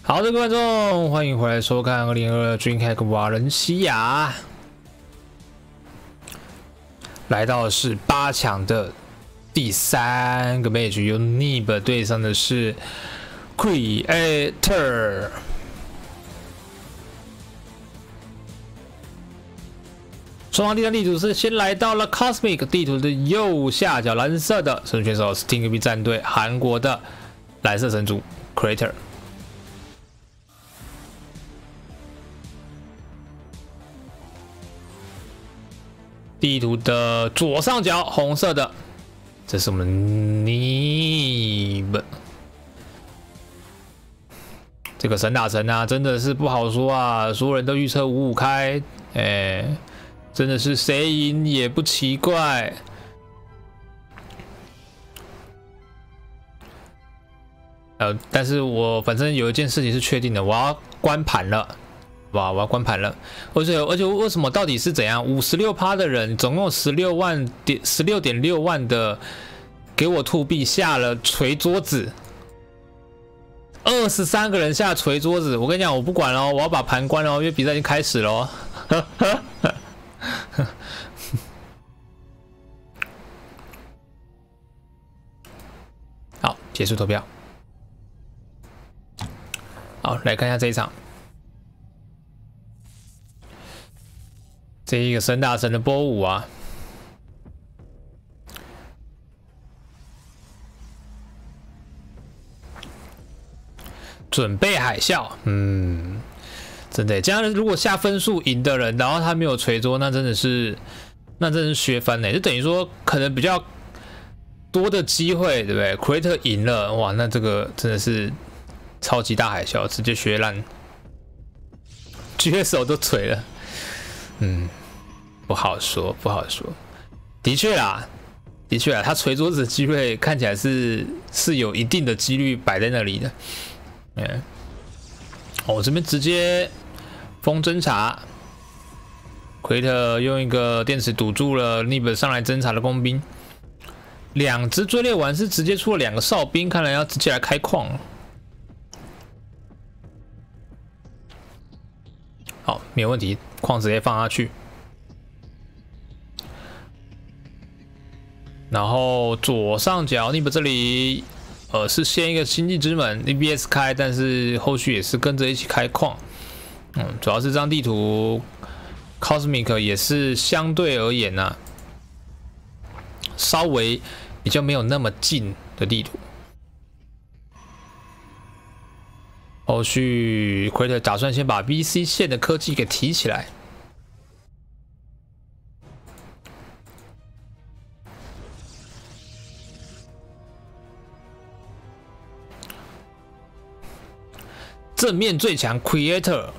好的，各位观众，欢迎回来收看2022 DreamHack 瓦伦西亚。来到的是8强的第3个 match， 由 Nib 对上的是 Creator。双方第3地图是先来到了 Cosmic 地图的右下角，蓝色的神选手 Stingby 战队，韩国的蓝色神族 Creator。 地图的左上角，红色的，这是我们 Nib。这个神打神啊，真的是不好说啊！所有人都预测5-5开，真的是谁赢也不奇怪。但是我反正有一件事情是确定的，我要关盘了。 哇！我要关盘了，而且为什么到底是怎样？56%的人，总共16.6万的，给我兔币下了锤桌子，23个人下锤桌子。我跟你讲，我不管了，我要把盘关了，因为比赛已经开始了。好，结束投票。好，来看一下这一场。 这一个神打神的波舞啊，准备海啸，真的这样，如果下分数赢的人，然后他没有锤桌，那真的是削翻呢，就等于说可能比较多的机会，对不对 ？Creator 赢了，哇，那这个真的是超级大海啸，直接削烂，举手都锤了。 不好说，不好说。的确啦，他锤桌子的机会看起来是有一定的几率摆在那里的。我这边直接封侦查 ，Creator 用一个电池堵住了 Nib 上来侦查的工兵。2只追猎丸是直接出了2个哨兵，看来要直接来开矿了。好，没有问题，矿直接放下去。 然后左上角 Nib 这里，是先一个星际之门 EBS 开，但是后续也是跟着一起开矿。主要是这张地图 Cosmic 也是相对而言啊，稍微比较没有那么近的地图。后续 Creator 打算先把 VC 线的科技给提起来。 正面最强 Creator，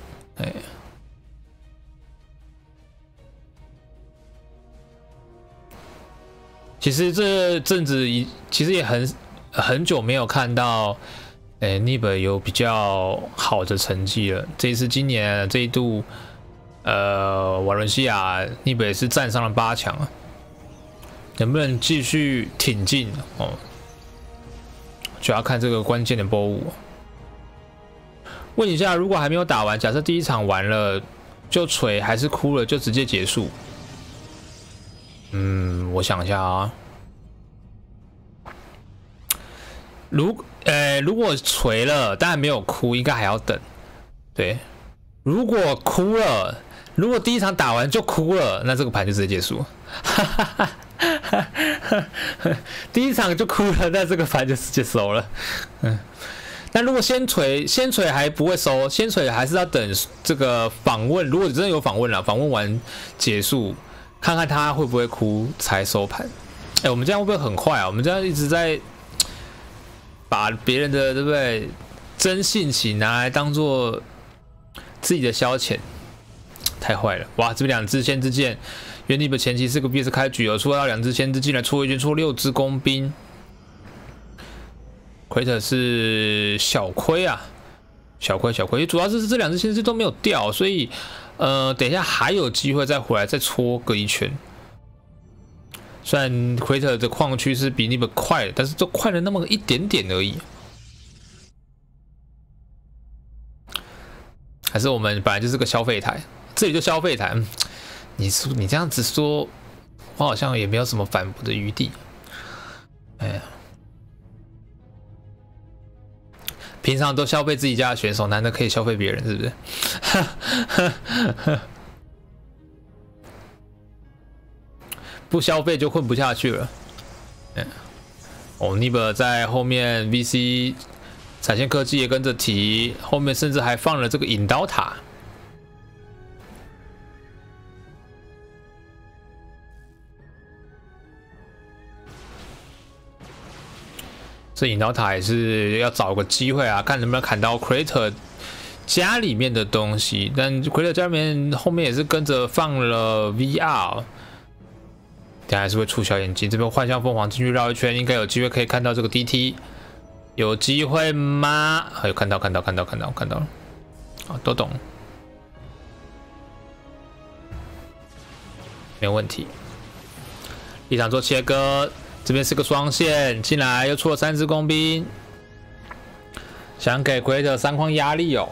其实这阵子其实也很久没有看到，Nib 有比较好的成绩了。这一次今年这一度，瓦伦西亚 Nib 也是站上了8强啊，能不能继续挺进哦？就要看这个关键的波舞。 问一下，如果还没有打完，假设第1场完了就锤，还是哭了就直接结束？我想一下啊。如果锤了，但没有哭，应该还要等。对，如果哭了，如果第1场打完就哭了，那这个盘就直接结束。第1场就哭了，那这个盘就直接收了。但如果先锤还不会收，先锤还是要等这个访问。如果真的有访问了，访问完结束，看看他会不会哭才收盘。我们这样会不会很快啊？我们这样一直在把别人的对不对真性情拿来当做自己的消遣，太坏了！哇，这边2支先知剑，原Nib前期是个 BS 开局哦，出到2支先知进来出一圈，出6只工兵。 Creator 是小亏啊，小亏，主要是这2只先知都没有掉，所以等一下还有机会再回来再戳个1圈。虽然 Creator 的矿区是比Nib快，但是就快了那么一点点而已。 还是我们本来就是个消费台，这里就消费台。你这样子说，我好像也没有什么反驳的余地。哎，平常都消费自己家的选手，难得可以消费别人，是不是？不消费就混不下去了。Nib 在后面 VC 闪现科技也跟着提，后面甚至还放了这个引刀塔。这引刀塔也是要找个机会啊，看能不能砍到 Creator 家里面的东西。但 Creator 家里面后面也是跟着放了 VR。等下还是会出小眼睛，这边幻象凤凰进去绕一圈，应该有机会可以看到这个 DT， 有机会吗？有看到了，啊，都懂，没有问题。立场做切割，这边是个双线，进来又出了3只工兵，想给 Creator 3框压力哦。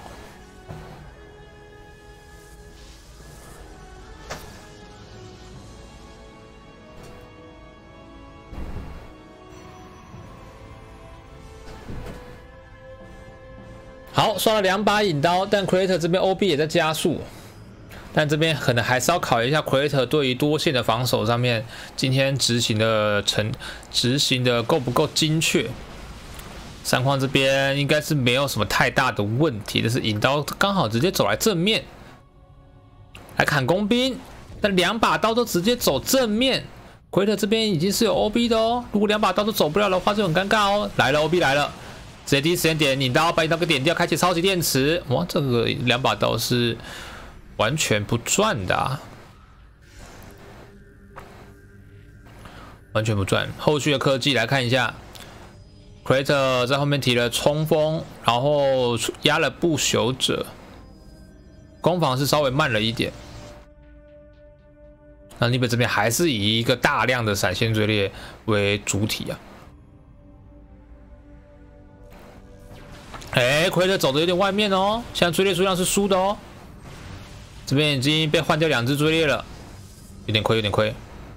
好，刷了2把引刀，但 Creator 这边 OB 也在加速，但这边可能还是要考虑一下 Creator 对于多线的防守上面，今天执行的够不够精确？3框这边应该是没有什么太大的问题，但是引刀刚好直接走来正面，来砍工兵，但2把刀都直接走正面 ，Creator 这边已经是有 OB 的哦，如果2把刀都走不了的话，就很尴尬哦。来了 OB 来了。直接第一时间点引刀，把引刀给点掉，开启超级电池。哇，这个2把刀是完全不赚的啊，完全不赚。后续的科技来看一下 ，Creator 在后面提了冲锋，然后压了不朽者，攻防是稍微慢了一点。那Nib这边还是以一个大量的闪现追猎为主体啊。Creator 走的有点外面哦，现在追猎数量是输的哦。这边已经被换掉2只追猎了，有点亏。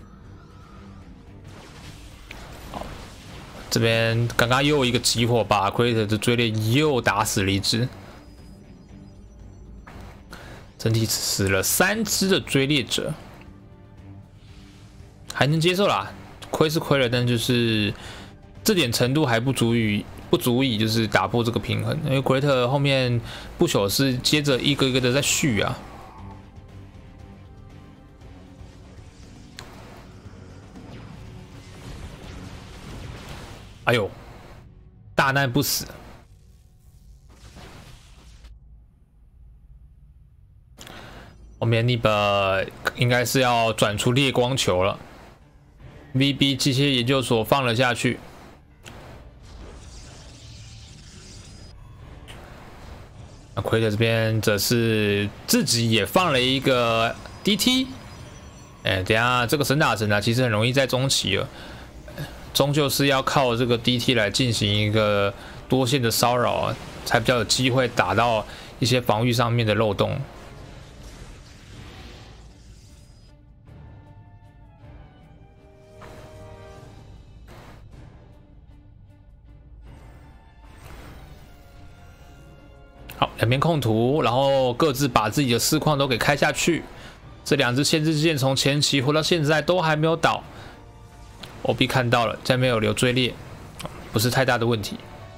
好，这边刚刚又一个集火，把 Creator 的追猎又打死了1只，整体死了3只的追猎者，还能接受啦。亏是亏了，但就是这点程度还不足以就是打破这个平衡，因为 Creator 后面不朽是接着一个一个的在续啊。哎呦，大难不死。后面Nib应该是要转出烈光球了 ，VB 机械研究所放了下去。那 Creator 这边则是自己也放了一个 DT， 等一下这个神打神啊，其实很容易在中期了，终究是要靠这个 DT 来进行一个多线的骚扰啊，才比较有机会打到一些防御上面的漏洞。好，两边控图，然后各自把自己的4矿都给开下去。这2只限制之剑从前期活到现在都还没有倒 ，OB 看到了，这边有留追猎，不是太大的问题。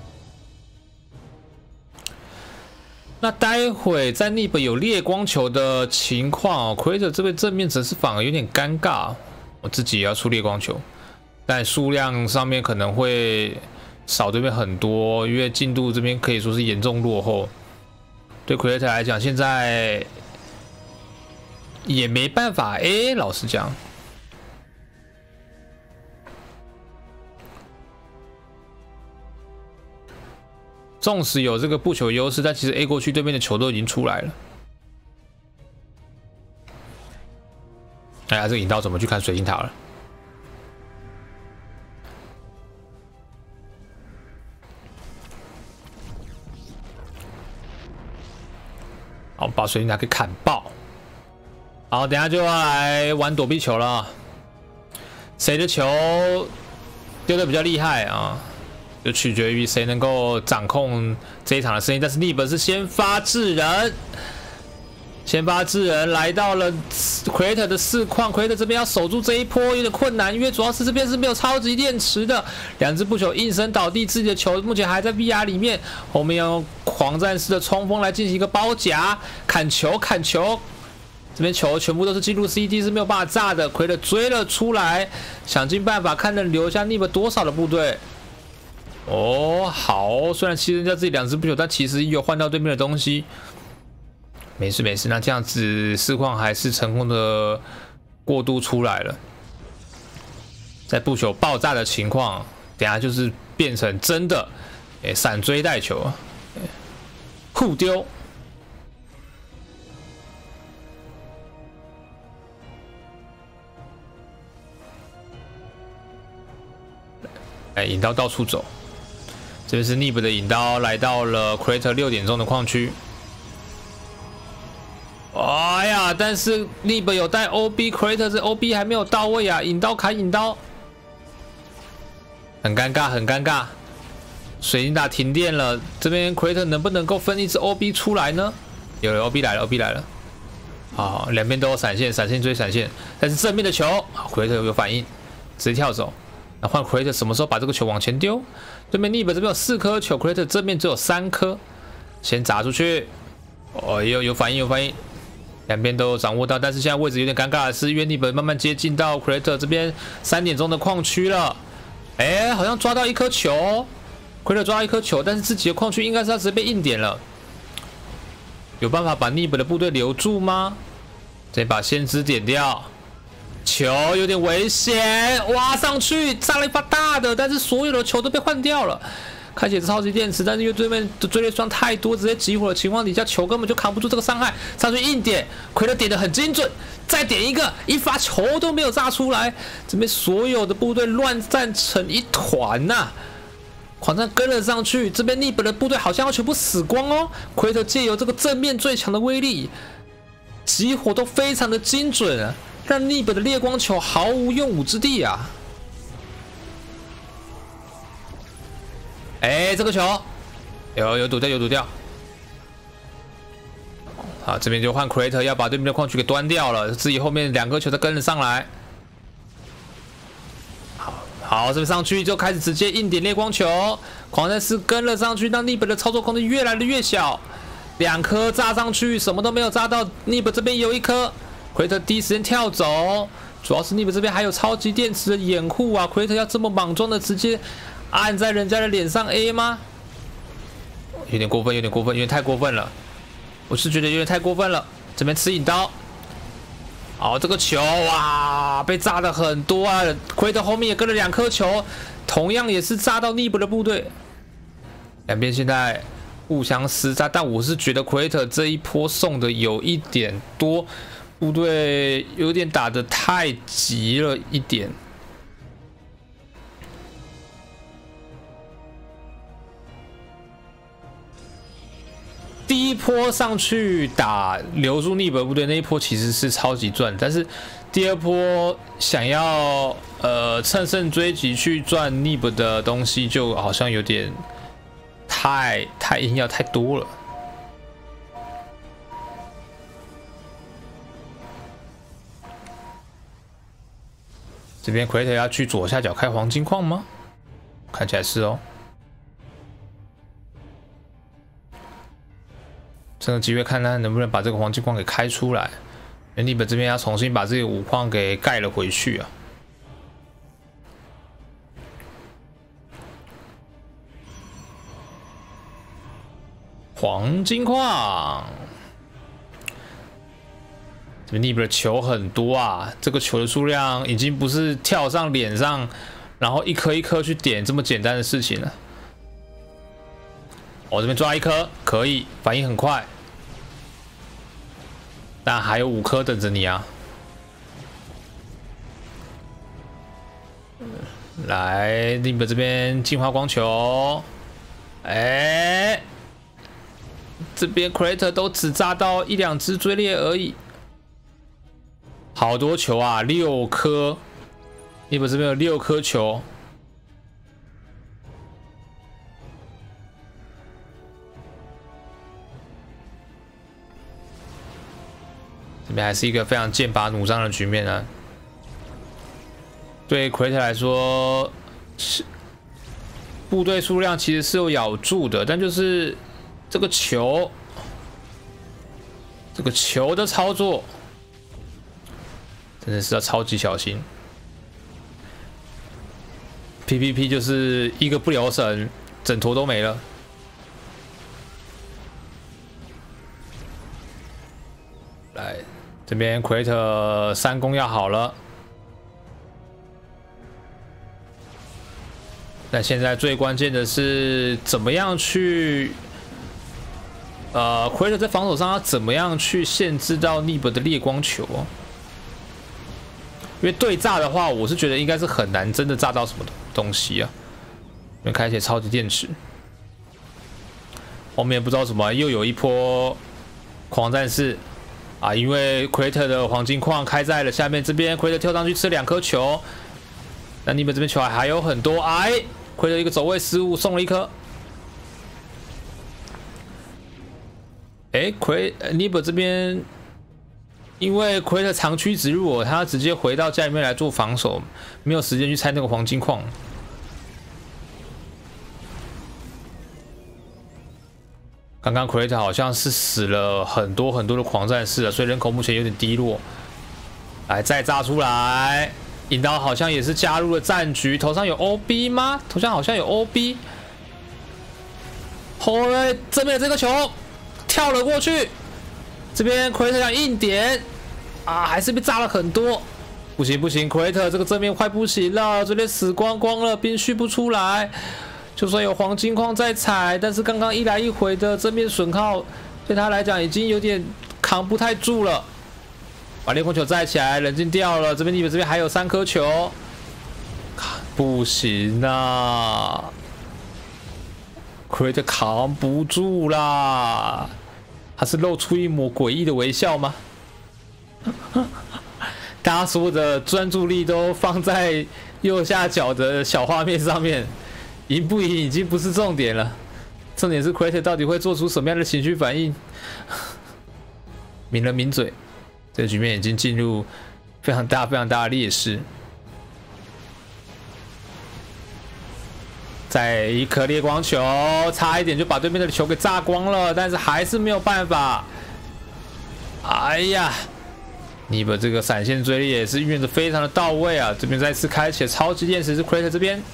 那待会在Nib有烈光球的情况，Creator这边正面则是反而有点尴尬。我自己也要出烈光球，但数量上面可能会少这边很多，因为进度这边可以说是严重落后。对 Creator 来讲，现在也没办法。老实讲，纵使有这个不朽优势，但其实 A 过去对面的球都已经出来了。哎呀，这个引刀怎么去看水晶塔了？ 好，把水晶塔给砍爆。好，等一下就要来玩躲避球了。谁的球丢的比较厉害啊？就取决于谁能够掌控这一场的胜利。但是逆本是先发制人。先发制人来到了 Creator 的4矿 ，Creator 这边要守住这一波有点困难，因为主要是这边是没有超级电池的，两只布球应声倒地，自己的球目前还在 VR 里面，后面要用狂战士的冲锋来进行一个包夹，砍球，这边球全部都是进入 CD 是没有办法炸的 ，Creator 追了出来，想尽办法看能留下 Nib 多少的部队。哦，好，虽然牺牲掉自己两只布球，但其实也有换到对面的东西。没事，那这样子4矿还是成功的过渡出来了。在布球爆炸的情况，等下就是变成真的，闪追带球，互丢。引刀到处走，这边是 Nib 的引刀来到了 Creator 6点钟的矿区。哎呀！但是 Nib 有带 OB，Creator 这 OB 还没有到位啊！引刀砍引刀，很尴尬。水晶塔停电了，这边 Creator 能不能够分一只 OB 出来呢？有 OB 来了。好，两边都有闪现追闪现，但是正面的球 ，Creator 有反应，直接跳走。那换 Creator 什么时候把这个球往前丢？对面 Nib 这边有4颗球 ，Creator 正面只有3颗，先砸出去。哦，有反应。两边都有掌握到，但是现在位置有点尴尬的是，因为 Nib 慢慢接近到 Creator 这边3点钟的矿区了。好像抓到一颗球 ，Creator 抓到一颗球，但是自己的矿区应该是要直接被硬点了。有办法把 Nib 的部队留住吗？再把先知点掉，球有点危险，挖上去炸了一发大的，但是所有的球都被换掉了。开启超级电池，但是因为对面的追猎双太多，直接集火的情况底下，球根本就扛不住这个伤害。上去硬点，Creator点的很精准，再点一发球都没有炸出来。这边所有的部队乱战成一团呐、狂战跟了上去，这边 Nib 的部队好像要全部死光哦。Creator 借由这个正面最强的威力，集火都非常的精准，让 Nib 的猎光球毫无用武之地啊。这个球有堵掉。好，这边就换 Creator 要把对面的矿区给端掉了，自己后面2颗球再跟了上来。好，这边上去就开始直接硬点猎光球，狂战士跟了上去，让 Nib 的操作空间越来越小。2颗炸上去，什么都没有炸到 ，Nib 这边有1颗 ，Creator 第一时间跳走，主要是 Nib 这边还有超级电池的掩护啊 ，Creator 要这么莽撞的直接按在人家的脸上 A 吗？有点过分，有点太过分了。我是觉得有点太过分了。这边吃引刀，好，这个球哇，被炸的很多啊。Creator后面也跟了2颗球，同样也是炸到 Nib 的部队。两边现在互相厮杀，但我是觉得 Creator 这一波送的有一点多，部队有点打得太急了一点。第一波上去打留住 Nib 部队那一波其实是超级赚，但是第二波想要乘胜追击去赚 Nib 的东西，就好像有点太硬要太多了。这边 Creator 要去左下角开黄金矿吗？看起来是哦。趁个机会看他能不能把这个黄金矿给开出来。Nib 这边要重新把这个5矿给盖了回去啊。黄金矿，这边 Nib 的球很多啊，这个球的数量已经不是跳上脸上，然后一颗一颗去点这么简单的事情了。我这边抓1颗，可以，反应很快，但还有5颗等着你啊！来，Nib 这边净化光球， 这边 Creator 都只炸到1、2只追猎而已，好多球啊，6颗。Nib这边有6颗球。这边还是一个非常剑拔弩张的局面啊。对 Creator 来说，是部队数量其实是有咬住的，但就是这个球的操作，真的是要超级小心。PVP 就是一个不留神，整坨都没了。来，这边 Creator 3攻要好了。那现在最关键的是怎么样去，Creator 在防守上要怎么样去限制到 Nib 的猎光球哦？因为对炸的话，我是觉得应该是很难真的炸到什么东西啊。因为开启超级电池，后面不知道什么又有一波狂战士啊，因为 Creator 的黄金矿开在了下面这边 ，Creator 跳上去吃2颗球，那 Nib 这边球还有很多，Creator 一个走位失误送了1颗。Nib 这边因为 Creator 长驱直入，他直接回到家里面来做防守，没有时间去拆那个黄金矿。刚刚 Creator 好像是死了很多很多的狂战士了，所以人口目前有点低落。来，再炸出来，引导好像也是加入了战局。头上有 OB 吗？头上好像有 OB。后来正面这个球跳了过去，这边 Creator 想硬点啊，还是被炸了很多。不行不行 ，Creator 这个正面快不行了，这边死光光了，兵续不出来。就算有黄金矿在踩，但是刚刚一来一回的正面损耗，对他来讲已经有点扛不太住了。把猎光球载起来，冷静掉了。这边Nib这边还有3颗球，不行啊 ！Creator 扛不住啦，他是露出一抹诡异的微笑吗？大家所有的专注力都放在右下角的小画面上面。赢不赢已经不是重点了，重点是 Creator 到底会做出什么样的情绪反应。抿了抿嘴，这个局面已经进入非常大的劣势。再一颗猎光球，差一点就把对面的球给炸光了，但是还是没有办法。哎呀，Nib这个闪现追猎也是运用的非常的到位啊！这边再次开启了超级电池，是 Creator 这边。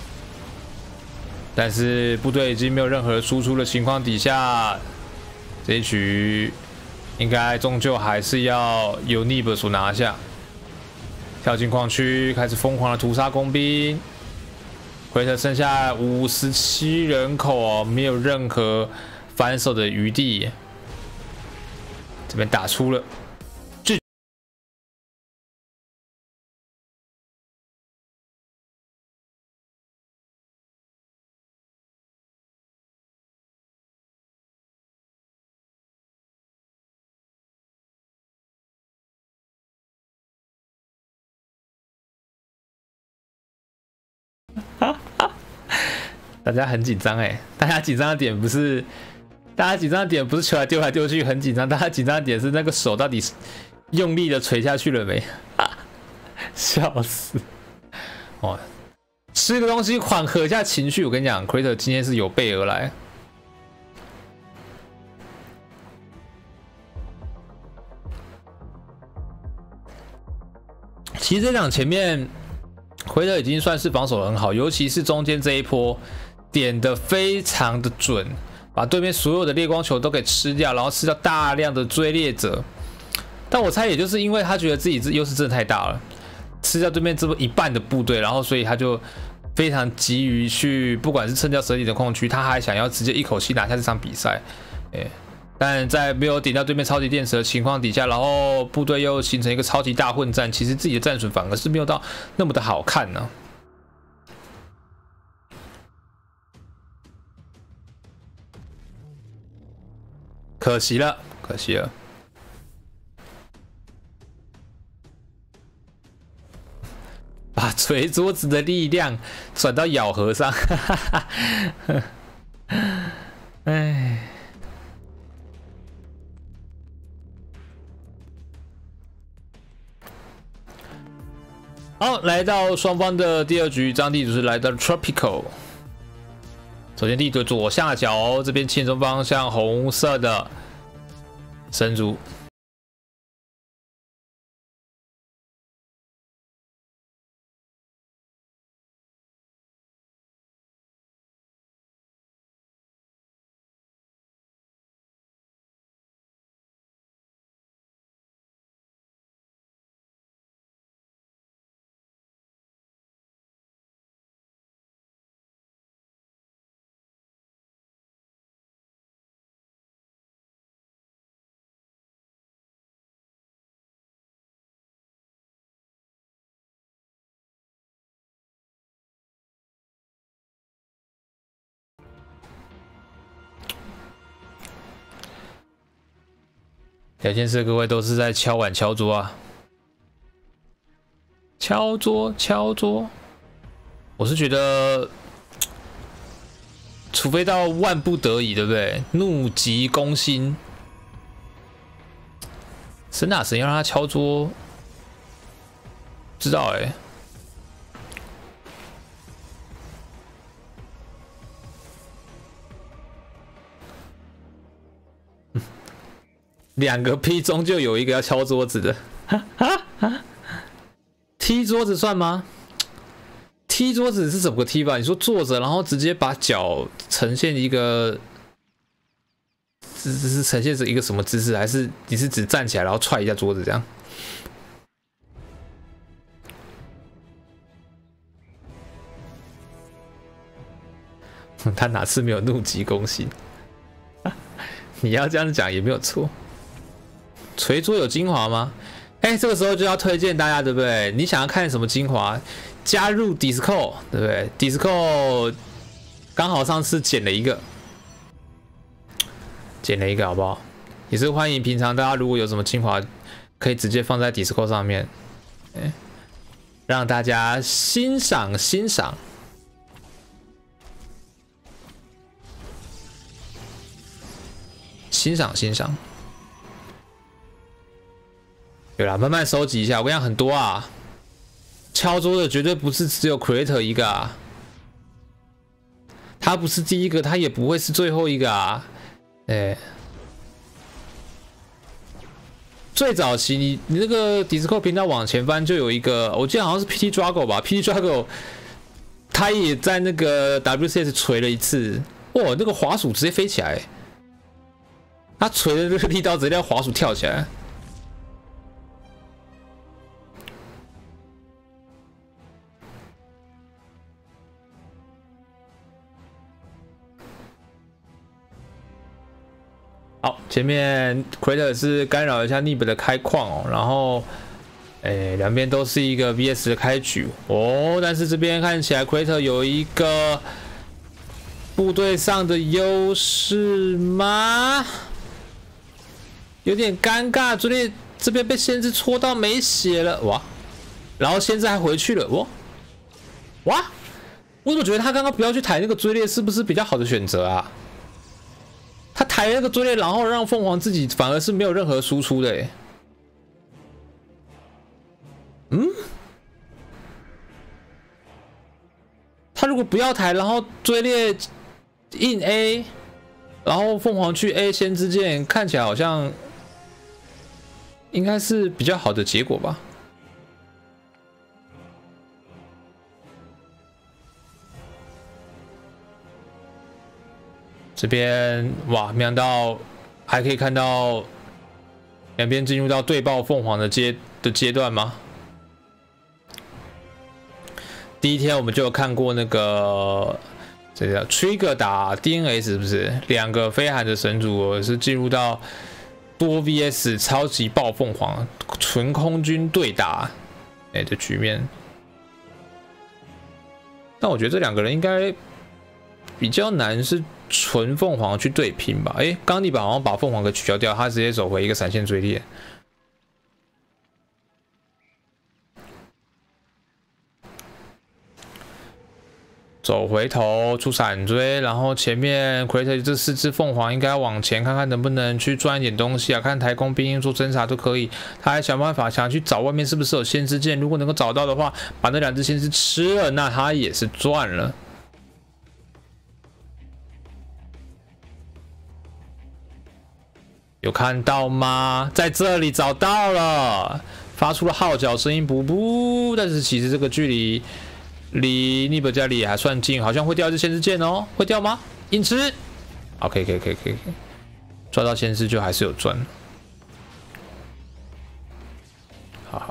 但是部队已经没有任何输出的情况底下，这一局应该终究还是要由 Nib 所拿下。跳进矿区，开始疯狂的屠杀工兵。Creator剩下57人口哦，没有任何反手的余地。这边打出了。大家很紧张哎，大家紧张的点不是球丢来丢去很紧张，大家紧张的点是那个手到底用力的捶下去了没？笑死！哦，吃个东西缓和一下情绪。我跟你讲 ，Creator 今天是有备而来。其实这场前面Creator已经算是防守很好，尤其是中间这一波点的非常的准，把对面所有的猎光球都给吃掉，然后吃掉大量的追猎者。但我猜也就是因为他觉得自己优势真的太大了，吃掉对面这么一半的部队，然后所以他就非常急于去，不管是撑掉蛇体的矿区，他还想要直接一口气拿下这场比赛。但在没有点掉对面超级电池的情况底下，然后部队又形成一个超级大混战，其实自己的战损反而是没有到那么的好看呢。 可惜了，可惜了。把捶桌子的力量转到咬合上，哎。好，来到双方的第二局，张地主是来到了 Tropical。首先地图左下角这边前中方向红色的神族。聊天室各位都是在敲碗敲桌啊，敲桌敲桌。我是觉得，除非到万不得已，对不对？怒急攻心，神打神要让他敲桌，不知道哎。2个 P 中就有一个要敲桌子的，踢桌子算吗？踢桌子是怎么个踢法？你说坐着，然后直接把脚呈现一个，这是呈现着一个什么姿势？还是你是只站起来然后踹一下桌子这样？他哪次没有怒急攻心？你要这样讲也没有错。捶桌有精华吗？哎，这个时候就要推荐大家，对不对？你想要看什么精华？加入 Discord， 对不对 ？Discord 刚好上次剪了一个，好不好？也是欢迎平常大家如果有什么精华，可以直接放在 Discord 上面，让大家欣赏欣赏。欣赏欣赏，对啦，慢慢收集一下。我跟你讲，很多啊，敲桌的绝对不是只有 Creator 一个啊，他不是第一个，他也不会是最后一个啊。最早期你那个 Discord 频道往前翻就有一个，我记得好像是 PT Drago 吧 ，PT Drago 他也在那个 WCS 锤了一次，哇，那个滑鼠直接飞起来。他锤的这个力道直接让滑鼠跳起来。好，前面 Creator 是干扰一下 Nib 的开矿哦，然后，两边都是一个 VS 的开局哦，但是这边看起来 Creator 有一个部队上的优势吗？有点尴尬，追猎这边被先知戳到没血了，哇！然后先知还回去了，哇！我怎么觉得他刚刚不要去抬那个追猎，是不是比较好的选择啊？他抬那个追猎，然后让凤凰自己反而是没有任何输出的，他如果不要抬，然后追猎硬 A， 然后凤凰去 A 先知剑，看起来好像。应该是比较好的结果吧。这边哇，没想到还可以看到两边进入到对爆凤凰的阶段吗？第一天我们就有看过那个这个 Trigger 打 DNS 是不是？2个飞寒的神主是进入到。多 VS 超级爆凤凰纯空军对打的局面，但我觉得这2个人应该比较难是纯凤凰去对拼吧。哎，刚尼宝好像把凤凰给取消掉，他直接走回一个闪现追猎。走回头出闪追，然后前面奎特这4只凤凰应该要往前看看能不能去赚一点东西啊，看台工兵做侦查都可以。他还想办法想去找外面是不是有先知剑，如果能够找到的话，把那2只先知吃了，那他也是赚了。有看到吗？在这里找到了，发出了号角声音，噗噗。但是其实这个距离。离尼伯家里也还算近，好像会掉一只先知剑哦，会掉吗？硬吃，好，可以，抓到先知就还是有赚。好，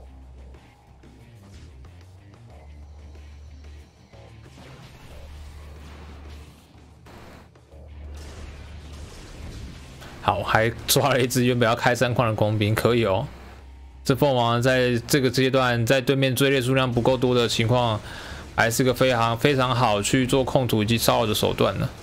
好，还抓了一只原本要开3矿的工兵，可以哦。这凤凰在这个阶段，在对面追猎数量不够多的情况，还是个非常好去做控图以及骚扰的手段呢。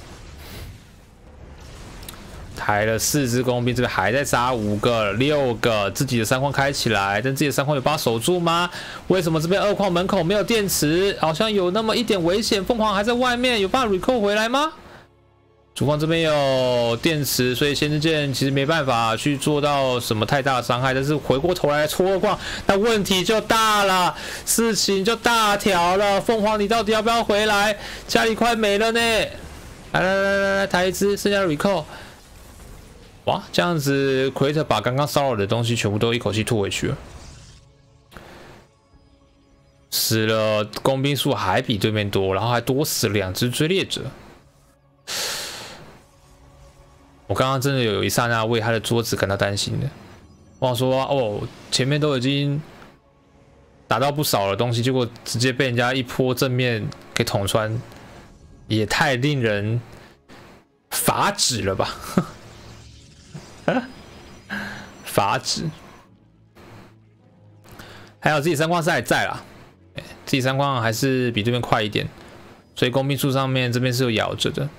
抬了4只工兵，这边还在杀5个、6个，自己的3矿开起来，但自己的3矿有办法守住吗？为什么这边2矿门口没有电池？好像有那么一点危险。凤凰还在外面，有办法 recall 回来吗？主方这边有电池，所以先知剑其实没办法去做到什么太大的伤害，但是回过头来戳2矿，那问题就大了，事情就大条了。凤凰，你到底要不要回来？家里快没了呢！来，抬一只，剩下的 recall。哇，这样子奎特把刚刚骚扰的东西全部都一口气吐回去了，死了工兵数还比对面多，然后还多死2只追猎者。我刚刚真的有一刹那为他的桌子感到担心的。我想说，哦，前面都已经打到不少的东西，结果直接被人家一波正面给捅穿，也太令人发指了吧！发指。还有自己3矿是还在啦，自己3矿还是比对面快一点，所以工兵数上面这边是有咬着的。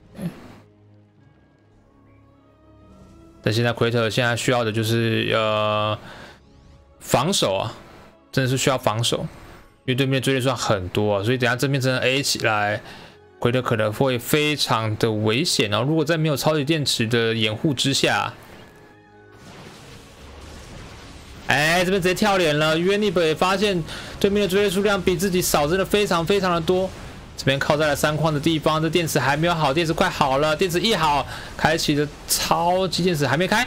但现在奎特现在需要的就是防守啊，真的是需要防守，因为对面追猎数很多啊，所以等下这边真的 A 起来，奎特可能会非常的危险哦。如果在没有超级电池的掩护之下，哎，这边直接跳脸了。约尼伯也发现对面的追猎数量比自己少，真的非常的多。这边靠在了3矿的地方，这电池还没有好，电池快好了，电池一好，开启的超级电池还没开。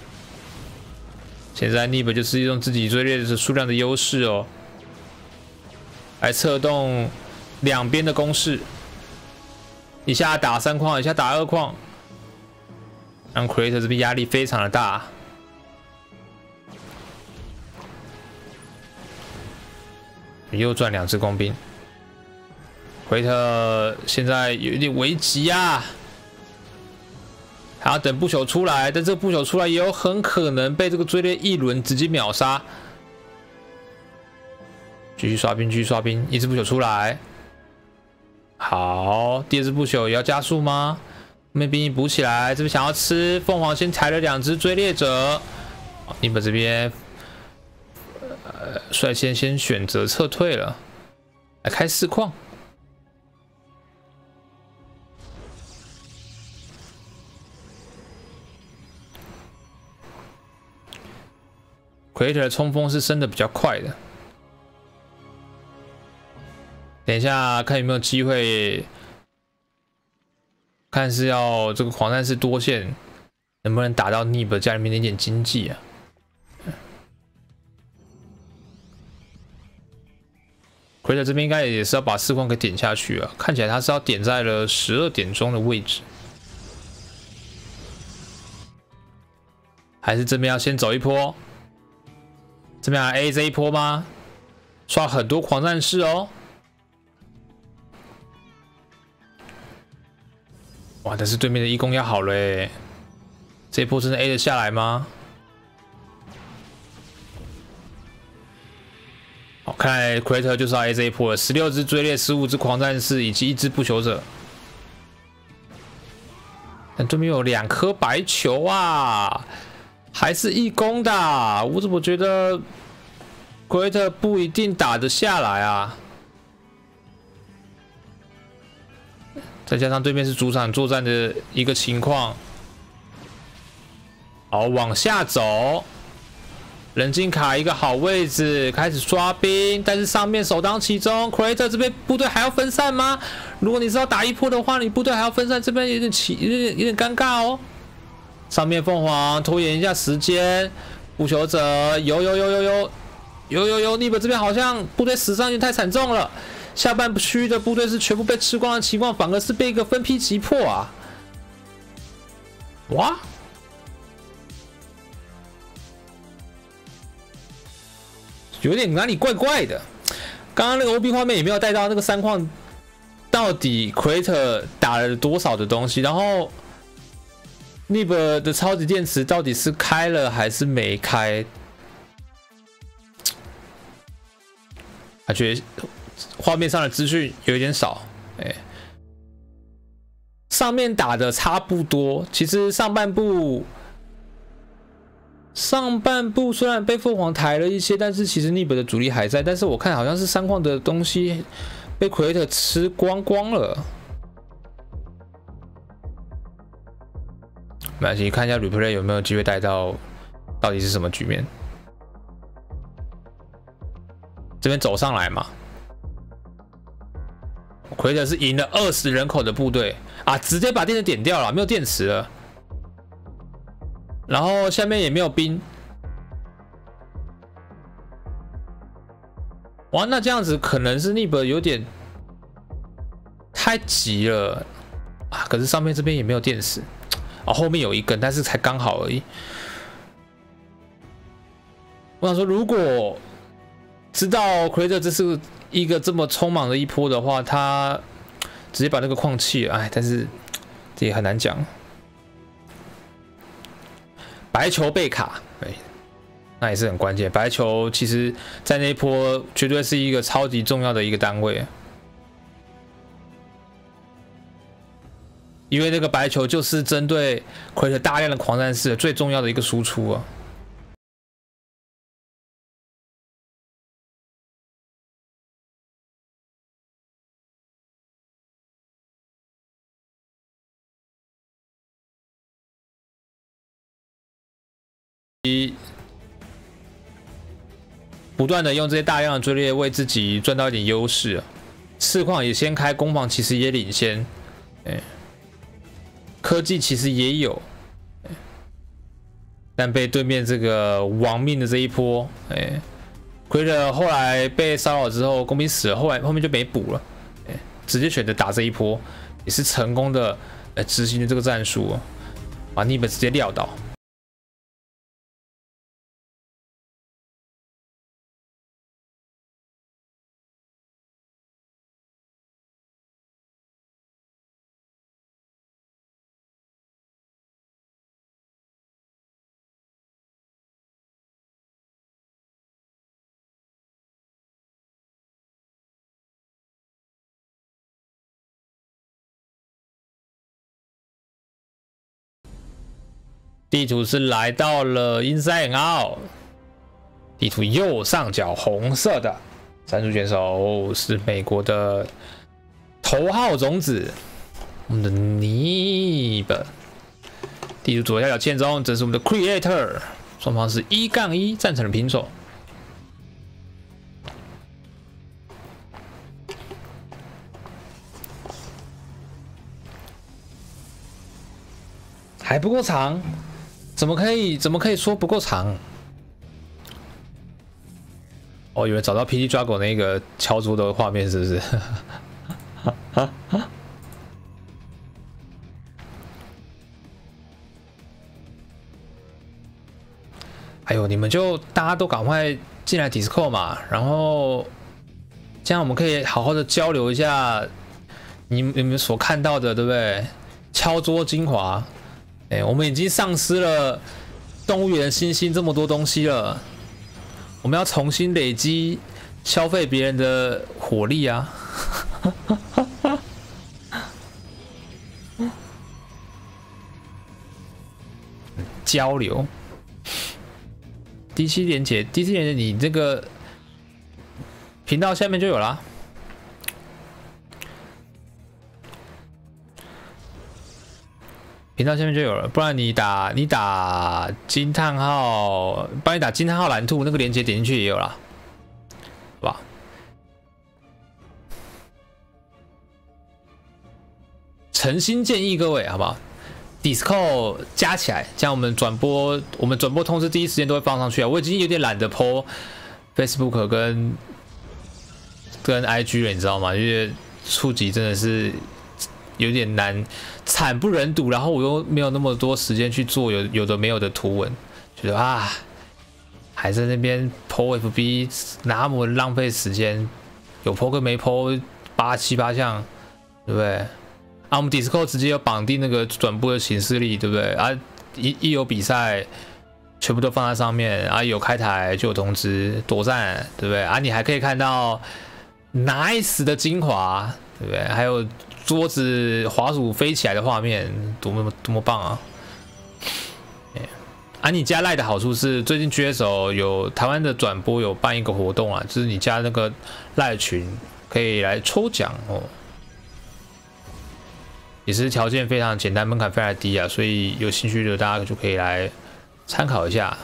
现在 Nib 就是用自己追猎的数量的优势哦，来策动2边的攻势，一下打3矿，一下打2矿，让 Creator 这边压力非常的大。又赚2只工兵。奎特现在有一点危急啊，还要等不朽出来，但这个不朽出来也有很可能被这个追猎1轮直接秒杀。继续刷兵，继续刷兵，一只不朽出来，好，第2只不朽也要加速吗？后面兵役补起来，这边想要吃凤凰，先抬了2只追猎者，你们这边率先选择撤退了，来开4矿。Creator 的冲锋是升的比较快的，等一下看有没有机会，看是要这个狂战士多线能不能打到 Nib 家里面的一点经济啊？Creator 这边应该也是要把4矿给点下去啊，看起来他是要点在了12点钟的位置，还是这边要先走一波？这边来 A 这一波吗？刷很多狂战士哦！哇，但是对面的义工要好了诶，这一波真的 A 得下来吗？好，看来 Creator 就是要 A 这一波了，16只追猎，15只狂战士以及1只不朽者。 但对面有2颗白球啊，还是1攻的啊，我怎么觉得 Great 不一定打得下来啊？再加上对面是主场作战的一个情况，好，往下走，冷静卡一个好位置，开始刷兵，但是上面首当其冲 ，Creator 这边部队还要分散吗？如果你是要打1波的话，你部队还要分散，这边有点尴尬哦。上面凤凰拖延一下时间，捕球者有，逆本这边好像部队死伤有点太惨重了。下半区的部队是全部被吃光的情况，反而是被一个分批击破啊！哇，有点哪里怪怪的。刚刚那个 OB 画面也没有带到那个3矿，到底 Creator 打了多少的东西？然后 Nib 的超级电池到底是开了还是没开？感觉画面上的资讯有一点少，上面打的差不多。其实上半部虽然被凤凰抬了一些，但是其实逆本的主力还在。但是我看好像是3矿的东西被 Creator 吃光了。没关系，看一下 replay 有没有机会带到，到底是什么局面。这边走上来嘛。Creator 是赢了20人口的部队啊，直接把电池点掉了，没有电池了。然后下面也没有兵，哇，那这样子可能是 Nib 有点太急了啊！可是上面这边也没有电池啊，后面有1根，但是才刚好而已。我想说，如果知道 Creator 这是一个这么匆忙的1波的话，他直接把那个矿弃了，哎，但是这也很难讲。白球被卡，那也是很关键。白球其实在那一波绝对是一个超级重要的一个单位，因为那个白球就是针对Creator大量的狂战士最重要的一个输出啊。不断的用这些大量的追猎为自己赚到一点优势，4矿也先开，攻防其实也领先，科技其实也有，但被对面这个亡命的这一波，Creator 后来被骚扰之后，工兵死了，后面就没补了，直接选择打这一波，也是成功的执行了这个战术，把Nib直接撂倒。地图是来到了 Inside and Out， 地图右上角红色的战术选手是美国的头号种子，我们的 Nib。地图左下角线中，这是我们的 Creator， 双方是1-1战成了平手。还不够长。怎么可以说不够长？哦，有人找到 PT Drago 那个敲桌的画面，是不是？哎呦，你们就大家都赶快进来 Discord 嘛，然后这样我们可以好好的交流一下你们所看到的，对不对？敲桌精华。我们已经丧失了动物园星星这么多东西了，我们要重新累积消费别人的火力啊！ 交流。D7连结，D7连结，你这个频道下面就有啦。频道下面就有了，不然你打惊叹号，帮你打惊叹号蓝兔那个连接点进去也有啦，好吧？诚心建议各位，好不好 ？Discord 加起来，这样我们转播通知第一时间都会放上去啊。我已经有点懒得 po Facebook 跟 IG 了，你知道吗？因为触及真的是有点难，惨不忍睹，然后我又没有那么多时间去做有的没有的图文，觉得啊，还在那边 po FB 那么浪费时间，有 po 跟没 po 8、7、8项，对不对？啊，我们 Discord 直接有绑定那个转播的行事历，对不对？啊，一有比赛，全部都放在上面，啊，有开台就有通知，多赞，对不对？啊，你还可以看到 nice 的精华，对不对？还有桌子滑鼠飞起来的画面，多么棒啊！啊，你加赖的好处是，最近 GS 有台湾的转播有办一个活动啊，就是你加那个赖群可以来抽奖哦，也是条件非常简单，门槛非常低啊，所以有兴趣的大家就可以来参考一下。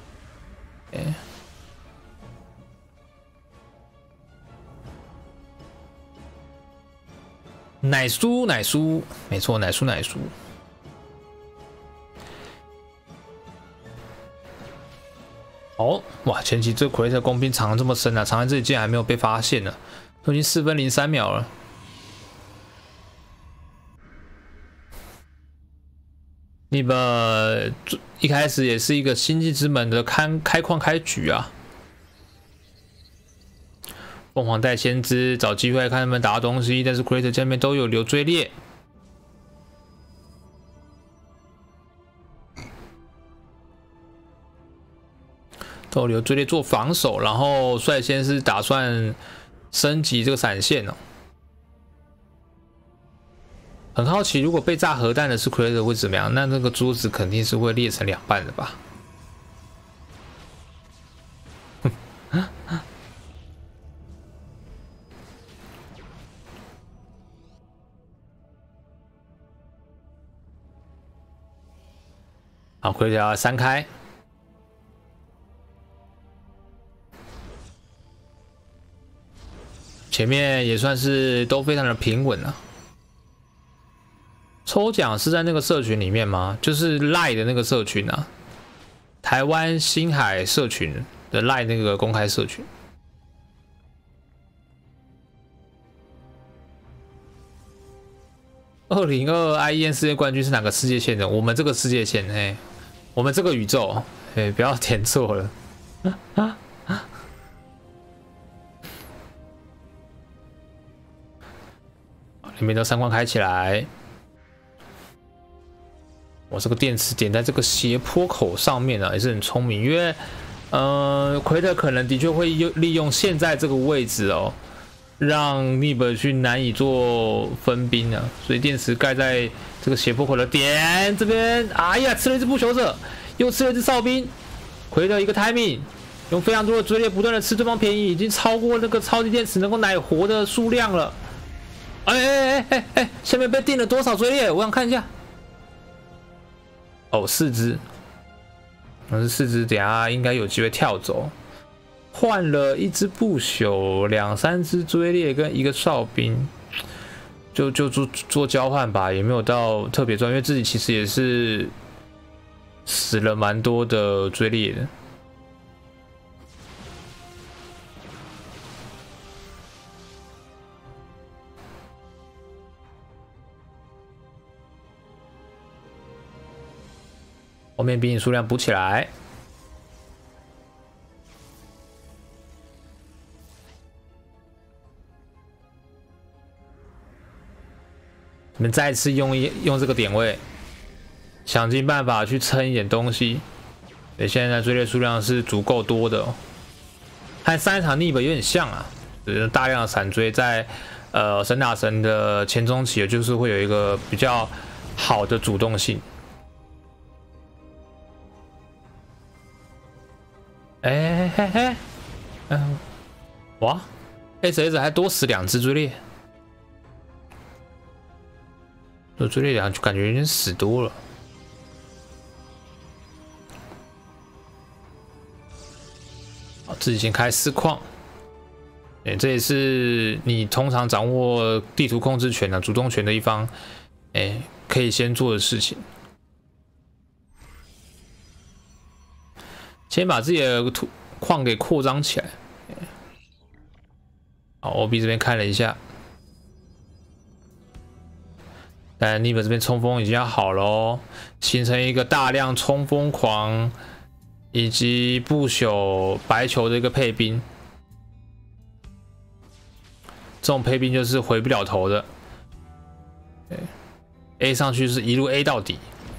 奶酥，没错，奶酥。哦，哇，前期这个奎特工兵藏这么深啊，藏在这里竟然还没有被发现呢，都已经4分03秒了。你们一开始也是一个星际之门的开矿开局啊。凤凰带先知找机会看他们打到东西，但是 Creator 下面都有留追猎，都有留追猎做防守，然后率先是打算升级这个闪现哦。很好奇，如果被炸核弹的是 Creator 会怎么样？那那个珠子肯定是会裂成2半的吧？好，盔甲3开，前面也算是都非常的平稳了。抽奖是在那个社群里面吗？就是赖的那个社群啊，台湾星海社群的赖那个公开社群。2022 IEN 世界冠军是哪个世界线的？我们这个世界线，哎，我们这个宇宙，哎，不要填错了。里面的3关开起来。我这个电池点在这个斜坡口上面啊，也是很聪明，因为奎特可能的确会利用现在这个位置哦，让 Nib 去难以做分兵啊，所以电池盖在这个斜坡口的点这边。哎呀，吃了一只不朽者，又吃了一只哨兵，奎特一个 timing， 用非常多的追猎不断的吃对方便宜，已经超过那个超级电池能够奶活的数量了。哎，下面被定了多少追猎？我想看一下。哦，4只，那是4只，等下应该有机会跳走。换了1只不朽，2、3只追猎跟1个哨兵，就做交换吧，也没有到特别赚，因为自己其实也是死了蛮多的追猎的。后面兵营数量补起来，你们再次用这个点位，想尽办法去撑一点东西。对，现在追猎数量是足够多的哦，和上一场 Nib 有点像啊，就是大量的闪追在神打神的前中期，就是会有一个比较好的主动性。 哎嘿嘿，哇 ，SS 还多死2只追猎，这追猎两感觉有点死多了。好，自己先开4矿。这也是你通常掌握地图控制权主动权的一方，可以先做的事情。先把自己的矿给扩张起来。好 ，OB 这边看了一下，但尼本这边冲锋已经要好了哦，形成一个大量冲锋狂以及不朽白球的一个配兵。这种配兵就是回不了头的，A 上去是一路 A 到底。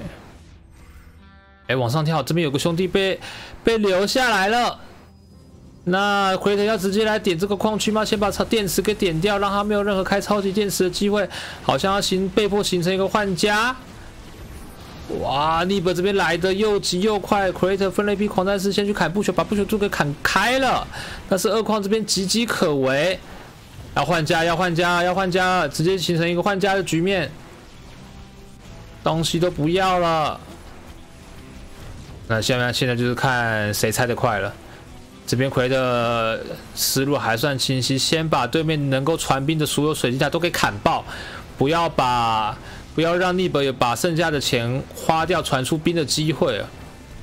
往上跳，这边有个兄弟被留下来了。那奎特要直接来点这个矿区吗？先把电池给点掉，让他没有任何开超级电池的机会。好像要被迫形成一个换家。哇，尼伯这边来的又急又快，奎特分了一批狂战士先去砍不朽，把不朽柱给砍开了。但是2矿这边岌岌可危，要换家，要换家，要换家，直接形成一个换家的局面。东西都不要了。那现在就是看谁猜得快了。这边奎的思路还算清晰，先把对面能够传兵的所有水晶塔都给砍爆，不要让尼伯有把剩下的钱花掉传出兵的机会了。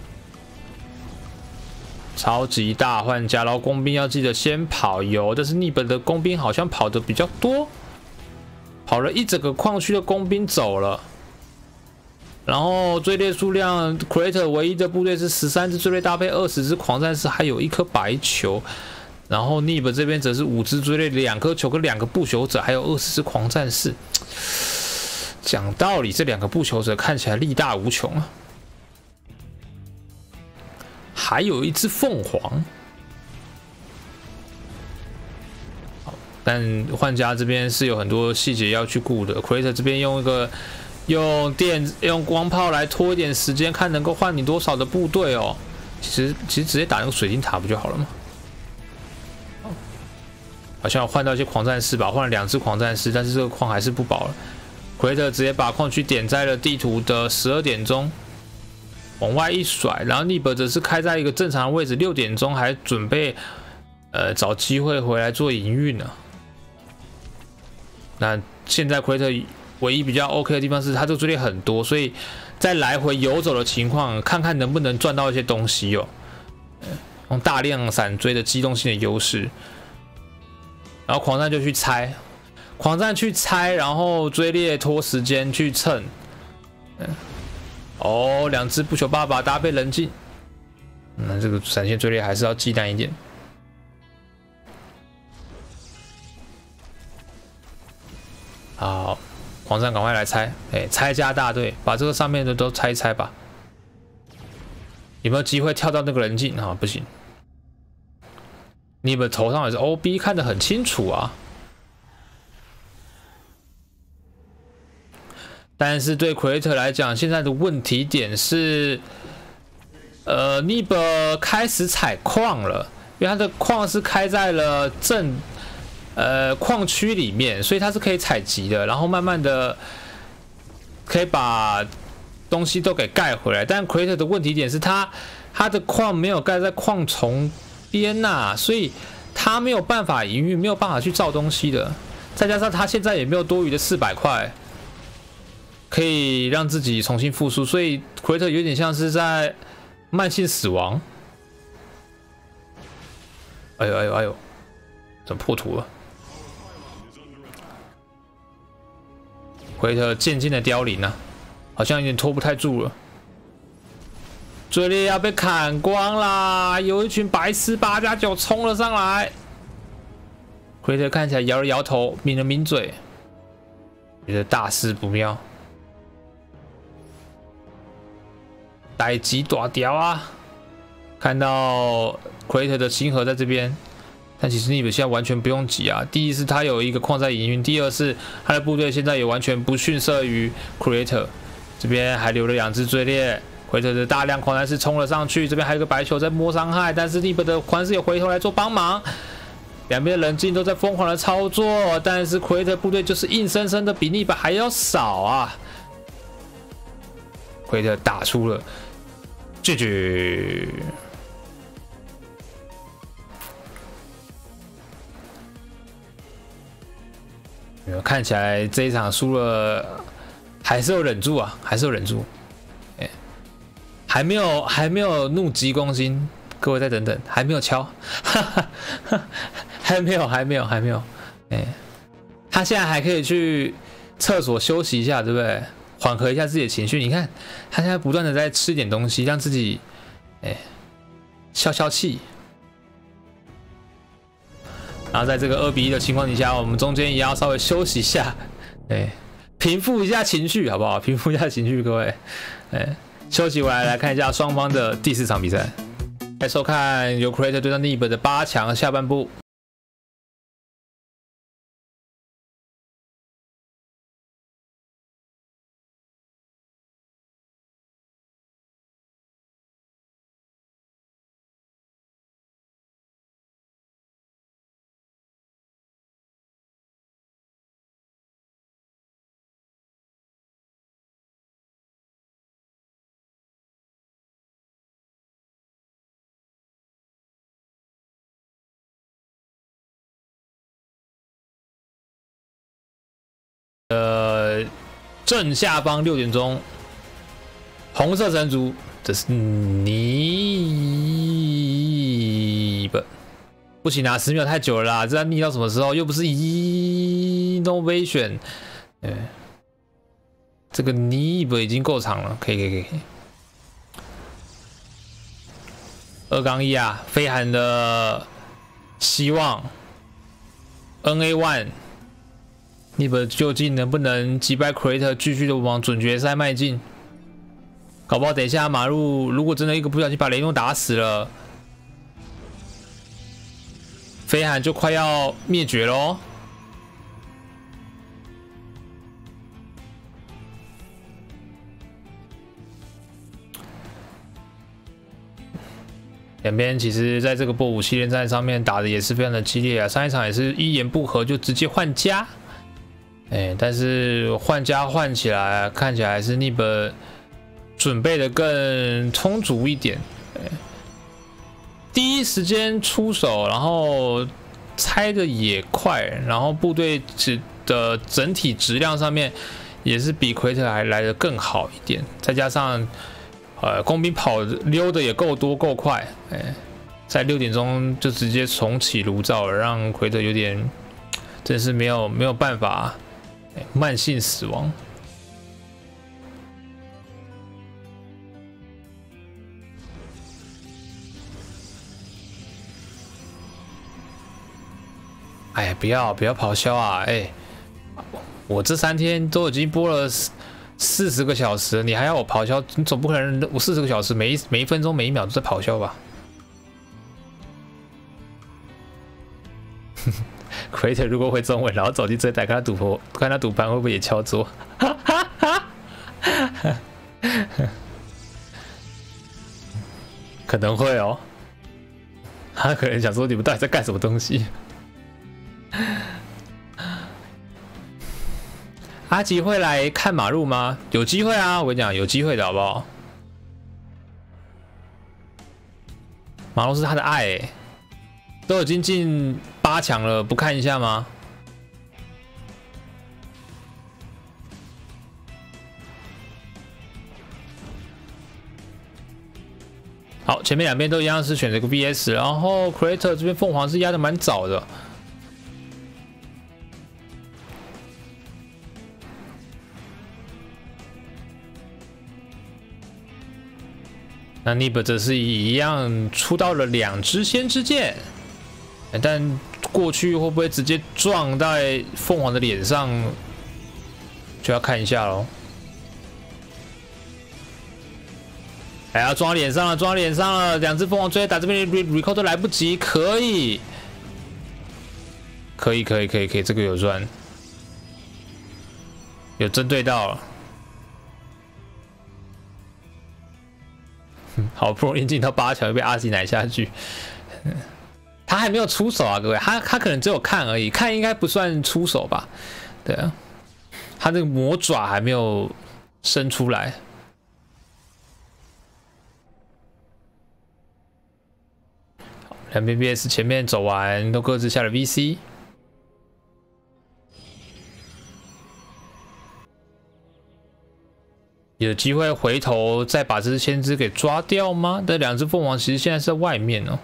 超级大换家，然后工兵要记得先跑油，但是尼伯的工兵好像跑的比较多，跑了一整个矿区的工兵走了。然后追猎数量 ，Creator 唯一的部队是13只追猎搭配20只狂战士，还有1颗白球。然后 Nib 这边则是5只追猎、2颗球跟2个不朽者，还有20只狂战士。讲道理，这2个不朽者看起来力大无穷啊。还有1只凤凰。但换家这边是有很多细节要去顾的 ，Creator 这边用光炮来拖一点时间，看能够换你多少的部队哦。其实直接打那个水晶塔不就好了吗？好像换到一些狂战士吧，换了2只狂战士，但是这个矿还是不保了。奎特直接把矿区点在了地图的12点钟，往外一甩，然后尼伯则是开在一个正常的位置，6点钟还准备找机会回来做营运呢。那现在奎特唯一比较 OK 的地方是，他这个追猎很多，所以在来回游走的情况，看看能不能赚到一些东西哦。用大量闪追的机动性的优势，然后狂战就去猜，然后追猎拖时间去蹭。哦，2只不朽爸爸搭配人进，那这个闪现追猎还是要忌惮一点。好。狂战赶快来猜，猜家大队，把这个上面的都猜一猜吧。有没有机会跳到那个人进啊？不行，你们头上也是 OB， 看得很清楚啊。但是对奎特来讲，现在的问题点是，尼伯开始采矿了，因为他的矿是开在了矿区里面，所以它是可以采集的，然后慢慢的可以把东西都给盖回来。但 Creator 的问题点是他的矿没有盖在矿丛边呐，所以他没有办法营运，没有办法去造东西的。再加上他现在也没有多余的400块，可以让自己重新复苏，所以 Creator 有点像是在慢性死亡。哎呦，怎么破图了？奎特渐渐的凋零了，好像有点拖不太住了。追猎要被砍光啦！有一群白痴8+9冲了上来。奎特看起来摇了摇头，抿了抿嘴，觉得大事不妙。代级大条啊！看到奎特的星河在这边。但其实尼伯现在完全不用急啊！第一是他有一个矿在营运，第二是他的部队现在也完全不逊色于 Creator， 这边还留了2只追猎， 奎特的大量狂战士冲了上去，这边还有个白球在摸伤害，但是 Nib 的狂战士也回头来做帮忙。两边的人进都在疯狂的操作，但是奎特部队就是硬生生的比 Nib 还要少啊！奎特打出了GG。看起来这一场输了，还是有忍住啊，还是有忍住。哎，还没有怒急攻心，各位再等等，还没有敲，还没有。哎，他现在还可以去厕所休息一下，对不对？缓和一下自己的情绪。你看，他现在不断的在吃点东西，让自己消气。然后在这个2比1的情况底下，我们中间也要稍微休息一下，平复一下情绪，好不好？平复一下情绪，各位，休息回来看一下双方的第4场比赛。来收看由 Creator 对上 Nib 的8强下半部。正下方6点钟，红色神族，这是Nib，不行啊，10秒太久了啦，这要逆到什么时候？又不是Innovation，这个 Nib 已经够长了，可以。2-1啊，飞寒的希望 NA1。Nib 究竟能不能击败 Creator， 继续的往准决赛迈进？搞不好等一下马路如果真的一个不小心把雷诺打死了，飞寒就快要灭绝喽。两边其实在这个波武系列战上面打的也是非常的激烈啊，上一场也是一言不合就直接换家。但是换家换起来，看起来是 Nib 准备的更充足一点，第一时间出手，然后拆的也快，然后部队的整体质量上面也是比奎特还来的更好一点，再加上工兵跑溜的也够多够快，在6点钟就直接重启炉灶了，让奎特有点真是没有办法。慢性死亡，哎呀，不要咆哮啊！我这3天都已经播了40个小时，你还要我咆哮？你总不可能我40个小时每一分钟每一秒都在咆哮吧？Creator 如果会中文，然后走进这台看他赌盘会不会也敲桌？可能会哦，他可能想说你们到底在干什么东西？阿吉会来看马路吗？有机会啊，我跟你讲，有机会的好不好？马路是他的爱都已经进8强了，不看一下吗？好，前面两边都一样是选择个 VS， 然后 Creator 这边凤凰是压的蛮早的。那 Nib 则是一样出到了2支先知剑，但过去会不会直接撞在凤凰的脸上，就要看一下咯。哎呀，撞到脸上了，撞到脸上了！2只凤凰追打这边 recall 都来不及，可以，这个有赚，有针对到了。 好不容易进到8强，又被阿吉奶下去。他还没有出手啊，各位，他可能只有看而已，看应该不算出手吧？对啊，他这个魔爪还没有伸出来。两边 BS 前面走完，都各自下了 VC。有机会回头再把这只先知给抓掉吗？这2只凤凰其实现在是在外面哦。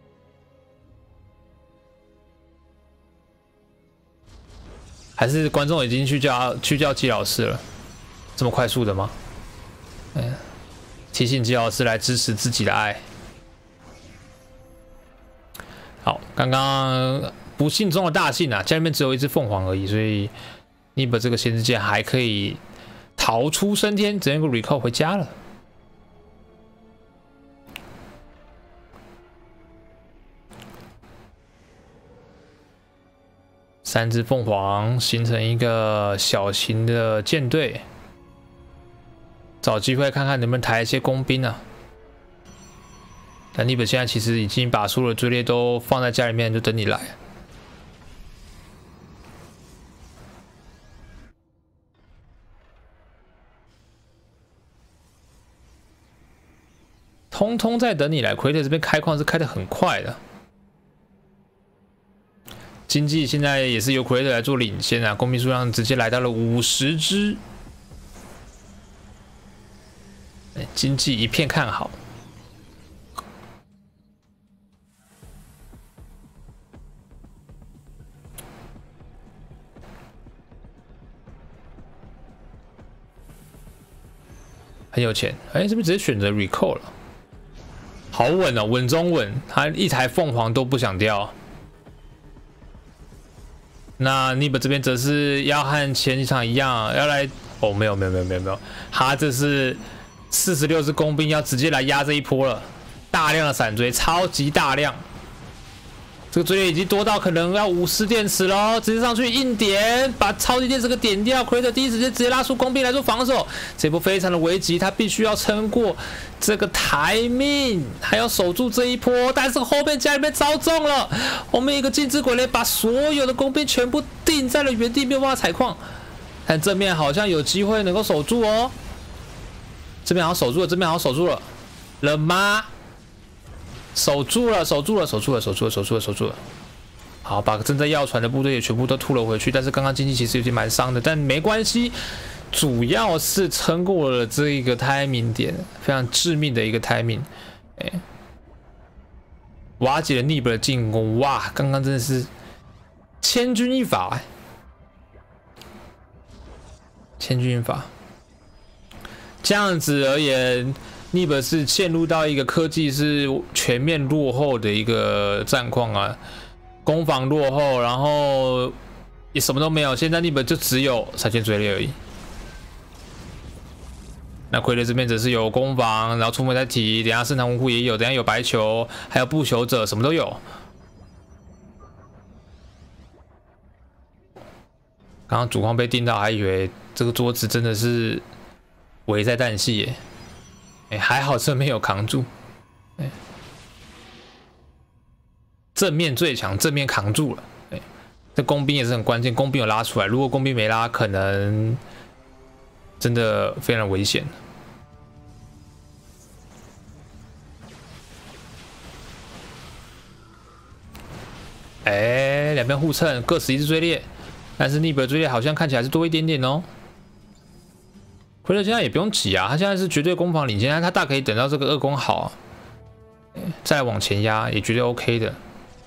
还是观众已经去叫季老师了？这么快速的吗？提醒季老师来支持自己的爱。好，刚刚不幸中的大幸啊，家里面只有1只凤凰而已，所以Nib这个先知剑还可以逃出升天，只能够 recall 回家了。3只凤凰形成一个小型的舰队，找机会看看能不能抬一些工兵啊。但Nib现在其实已经把所有的追猎都放在家里面，就等你来。通通在等你来。奎特这边开矿是开得很快的，经济现在也是由奎特来做领先啊，工兵数量直接来到了50只，经济一片看好。很有钱，这边直接选择 recall 了。好稳哦，稳中稳，他一台凤凰都不想掉。那Nib这边则是要和前几场一样，要来没有，他这是46只工兵要直接来压这一波了，大量的闪追，超级大量。这个追猎已经多到可能要50电池喽，直接上去硬点，把超级电池给点掉。奎特第一时间直接拉出工兵来做防守，这波非常的危急，他必须要撑过这个台命，还要守住这一波。但是后面家里面遭中了，后面一个禁止鬼雷把所有的工兵全部定在了原地，没有办法采矿。但正面好像有机会能够守住哦，这边好像守住了，这边好像守住了吗？守住了。好，把正在要传的部队也全部都吐了回去。但是刚刚经济其实有点蛮伤的，但没关系，主要是撑过了这一个 timing 点，非常致命的一个 timing。瓦解了Nib的进攻，哇，刚刚真的是千钧一发，千钧一发。这样子而言，Nib是陷入到一个科技是全面落后的一个战况啊，攻防落后，然后也什么都没有。现在Nib就只有闪现追猎而已。那傀儡这边则是有攻防，然后出门再提，等下圣堂文库也有，等下有白球，还有不朽者，什么都有。刚刚主矿被盯到，还以为这个桌子真的是危在旦夕耶。还好正面有扛住，正面最强，正面扛住了。这工兵也是很关键，工兵有拉出来，如果工兵没拉，可能真的非常危险。两边互蹭，各11只追猎，但是Nib的追猎好像看起来是多一点点哦。奎特现在也不用急啊，他现在是绝对攻防领先，他大可以等到这个2攻好，再往前压也绝对 OK 的。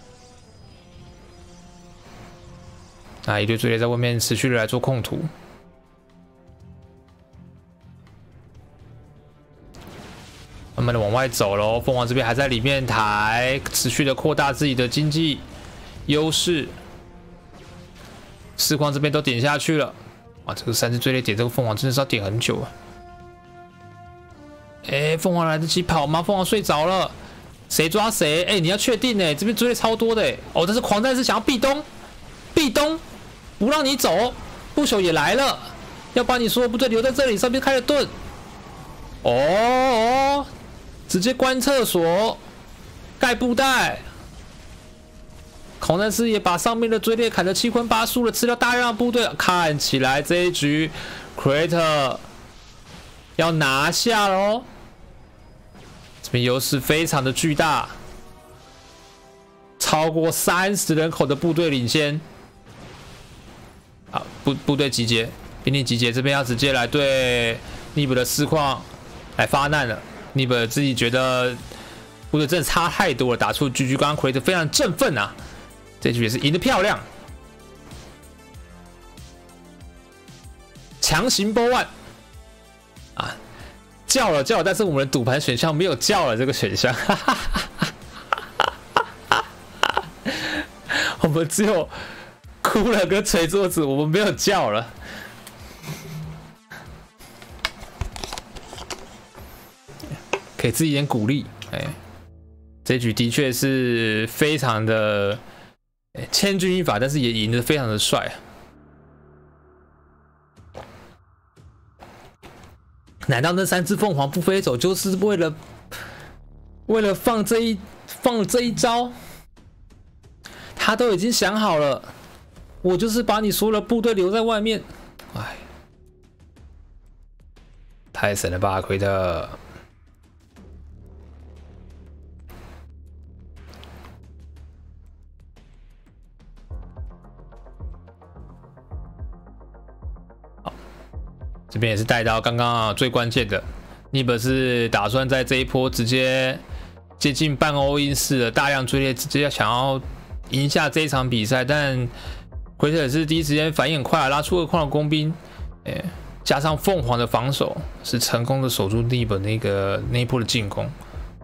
那一堆追猎在外面持续的来做控图，慢慢的往外走喽。凤凰这边还在里面抬，持续的扩大自己的经济优势。四矿这边都点下去了。哇，这个3只追猎点这个凤凰真的是要点很久啊！凤凰来得及跑吗？凤凰睡着了，谁抓谁？你要确定这边追猎超多的但是狂战士想要壁咚，不让你走，不朽也来了，要把你所有部队留在这里，上面开了盾。 直接关厕所，盖布袋。孔战士也把上面的追猎砍得七荤八素了，吃掉大量部队。看起来这一局 Creator 要拿下喽，这边优势非常的巨大，超过30人口的部队领先。好，部队集结，兵力集结，这边要直接来对尼布的市况来发难了。尼布自己觉得部队真的差太多了，打出GG，刚刚 Creator 非常振奋啊。这局也是赢得漂亮，强行波1啊，叫了，但是我们的赌盘选项没有叫了这个选项，我们只有哭了跟捶桌子，我们没有叫了。给自己一点鼓励，这局的确是非常的。千钧一发，但是也赢得非常的帅。难道那3只凤凰不飞走，就是为了放这一招？他都已经想好了，我就是把你所有的部队留在外面。哎，太神了吧，奎特！这边也是带到刚刚最关键的，尼本是打算在这一波直接接近半欧因式的大量追猎，直接想要赢下这一场比赛。但奎特也是第一时间反应很快啊，拉出2矿的工兵，加上凤凰的防守，是成功的守住尼本那一波的进攻。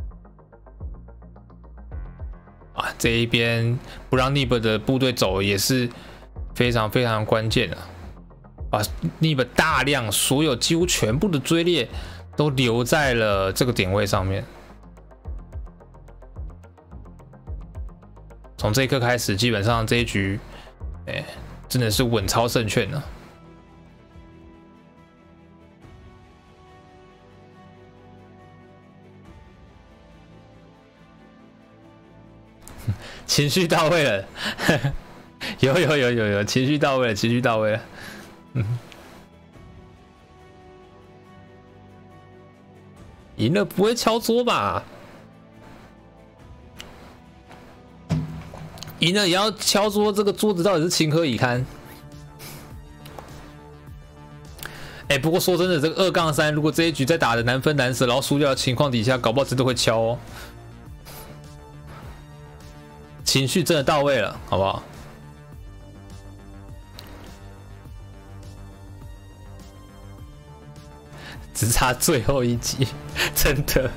啊，这一边不让尼本的部队走也是非常非常关键的。把尼本大量所有几乎全部的追猎都留在了这个点位上面。从这一刻开始，基本上这一局，真的是稳操胜券了。情绪到位了，有，情绪到位了，情绪到位了。赢了不会敲桌吧？赢了也要敲桌，这个桌子到底是情何以堪？不过说真的，这个2-3，如果这一局再打的难分难舍，然后输掉的情况底下，搞不好真的会敲哦。情绪真的到位了，好不好？只差最后一集，真的。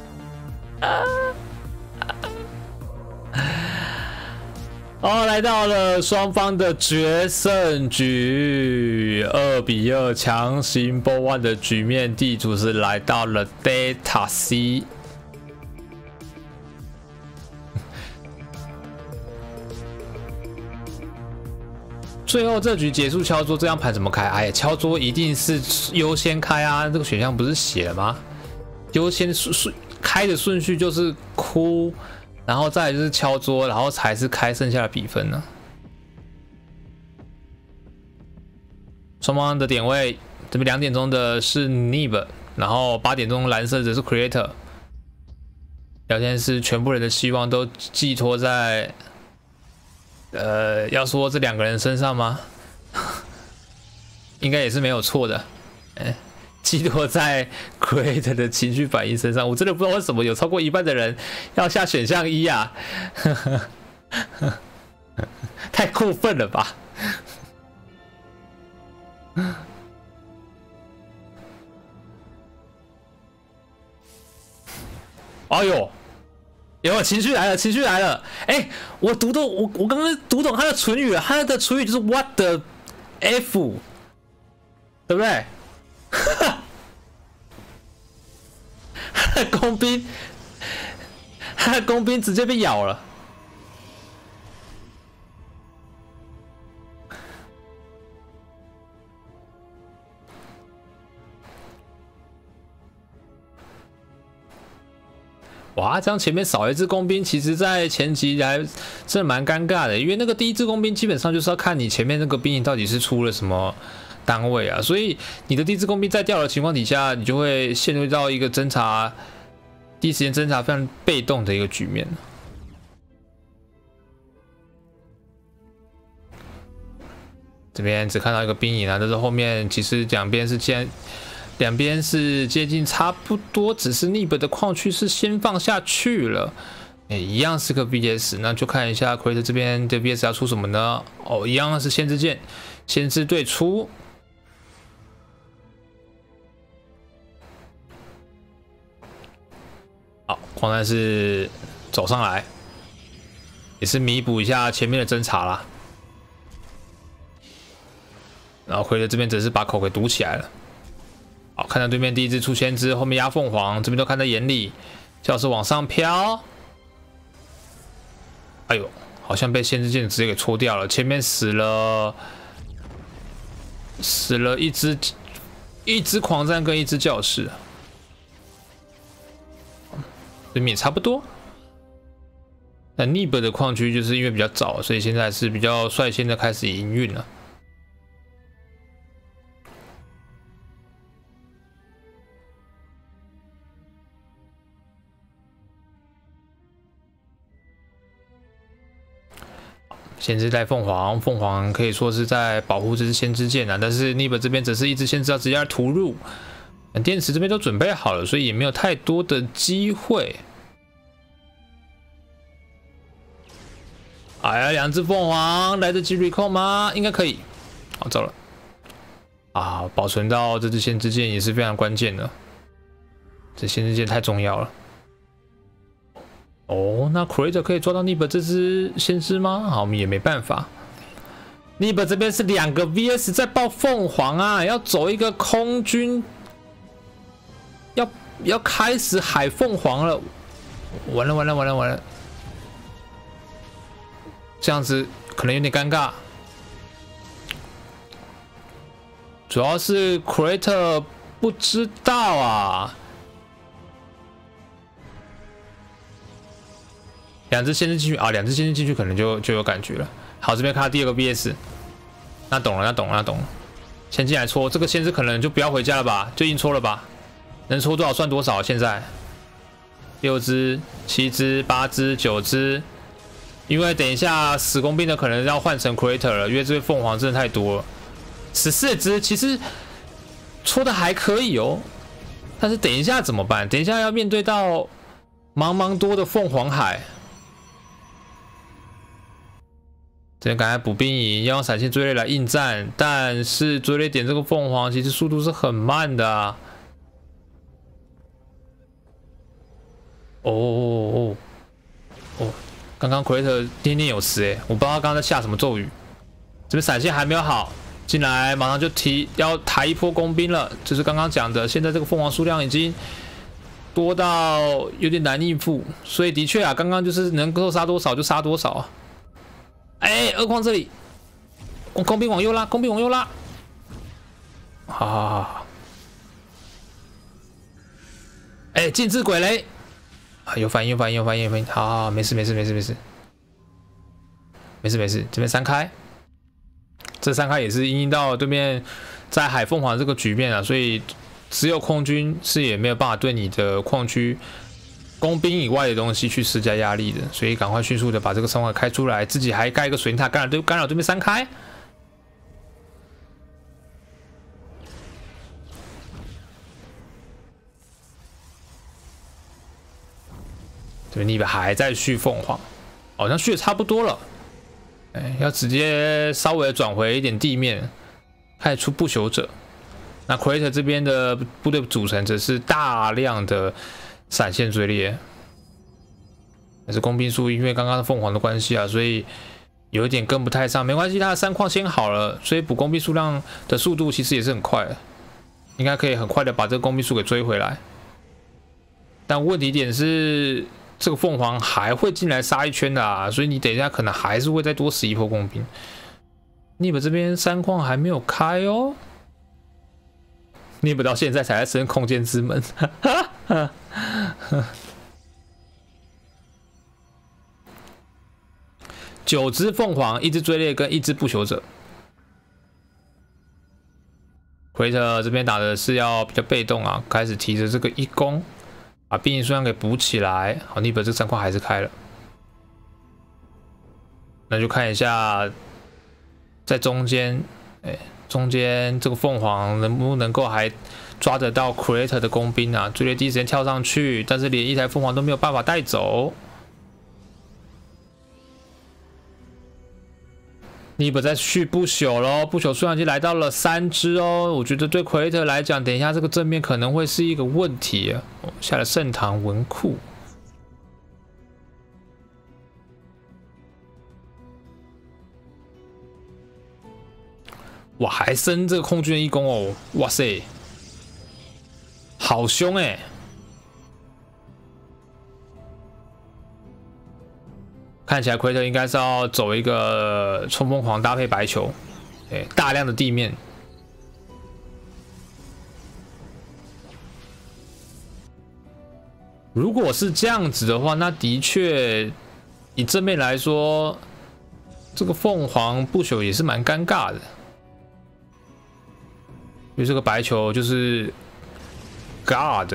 来到了双方的决胜局，2-2强行波1的局面，地主是来到了 Delta C。最后这局结束敲桌，这张盘怎么开？哎呀，敲桌一定是优先开啊！这个选项不是写了吗？优先开的顺序就是哭，然后再来就是敲桌，然后才是开剩下的比分呢。双方的点位，这边2点钟的是 Nib， 然后8点钟蓝色的是 Creator。聊天室全部人的希望都寄托在。要说这2个人身上吗？应该也是没有错的。寄托在 Creator 的情绪反应身上，我真的不知道为什么有超过1半的人要下选项1啊！太过分了吧！哎呦！有情绪来了，情绪来了！我读懂，我刚刚读懂他的唇语了，他的唇语就是 What the F， 对不对？他的工兵直接被咬了。 哇，这样前面少一支工兵，其实在前期还真的蛮尴尬的，因为那个第一支工兵基本上就是要看你前面那个兵营到底是出了什么单位啊，所以你的第一支工兵在掉的情况底下，你就会陷入到一个侦查第一时间侦查非常被动的一个局面。这边只看到一个兵营啊，但是后面其实两边是接近差不多，只是Nib的矿区是先放下去了，一样是个 VS， 那就看一下 Creator 这边的 VS 要出什么呢？哦，一样是先知剑，先知对出。好，矿难是走上来，也是弥补一下前面的侦查啦。然后Creator这边则是把口给堵起来了。好，看到对面第一只出先知，后面压凤凰，这边都看在眼里，教士往上飘。哎呦，好像被先知剑直接给戳掉了，前面死了一只狂战跟一只教士，对面也差不多。那Nib的矿区就是因为比较早，所以现在是比较率先的开始营运了。先知带凤凰，凤凰可以说是在保护这支先知剑啊，但是Nib这边则是一支先知要直接要突入，电池这边都准备好了，所以也没有太多的机会。哎呀，两只凤凰来得及 recall 吗？应该可以。好，走了。啊，保存到这支先知剑也是非常关键的，这先知剑太重要了。哦，那 Creator 可以抓到Nib这只先知吗？好，我们也没办法。Nib这边是2个 VS 在爆凤凰啊，要走一个空军，要开始海凤凰了，完了，这样子可能有点尴尬。主要是 Creator 不知道啊。两只先知进去啊，两只先知进去可能就有感觉了。好，这边看到第2个 VS， 那懂了。先进来戳，这个先知可能就不要回家了吧，就硬戳了吧，能戳多少算多少。现在6只、7只、8只、9只，因为等一下死工兵的可能要换成 Creator 了，因为这边凤凰真的太多了。14只其实戳的还可以哦，但是等一下怎么办？等一下要面对到茫多的凤凰海。这边赶快补兵营，要用闪现追猎来应战，但是追猎点这个凤凰其实速度是很慢的啊。哦，刚刚 Creator 念念有词诶，我不知道他刚刚在下什么咒语。这边闪现还没有好，进来马上就要抬一波工兵了，就是刚刚讲的，现在这个凤凰数量已经多到有点难应付，所以的确啊，刚刚就是能够杀多少就杀多少啊。哎，二矿这里，工兵往右拉，好。哎，禁制鬼雷，啊，有反应，好，没事，这边3开，这3开也是因应到对面在海凤凰这个局面啊，所以只有空军是也没有办法对你的矿区工兵以外的东西去施加压力的，所以赶快迅速的把这个3块开出来，自己还盖一个水晶塔干扰对面3开。这边Nib还在续凤凰，好像续的差不多了，哎，要直接稍微转回一点地面，开始出不朽者。那 Creator 这边的部队组成则是大量的闪现追猎，但是工兵数因为刚刚凤凰的关系啊，所以有一点跟不太上，没关系，他的3矿先好了，所以补工兵数量的速度其实也是很快的，应该可以很快的把这个工兵数给追回来。但问题点是，这个凤凰还会进来杀一圈的啊，所以你等一下可能还是会再多死一波工兵。Nib这边3矿还没有开哦。Nib到现在才在升空间之门， 9只凤凰，1只追猎跟1只不朽者。奎特这边打的是要比较被动啊，开始提着这个1攻，把兵营数量给补起来。好，尼本这3块还是开了，那就看一下在中间，中间这个凤凰能不能够还抓得到 Creator 的工兵啊？追猎第一时间跳上去，但是连1台凤凰都没有办法带走。尼本在续不朽喽，不朽数量已经来到了3只哦。我觉得对 Creator 来讲，等一下这个正面可能会是一个问题啊。下了圣堂文库。哇，还升这个空军的1攻哦！哇塞，好凶哎！看起来奎特应该是要走一个冲锋狂搭配白球，大量的地面。如果是这样子的话，那的确以正面来说，这个凤凰不朽也是蛮尴尬的。因为这个白球就是 God，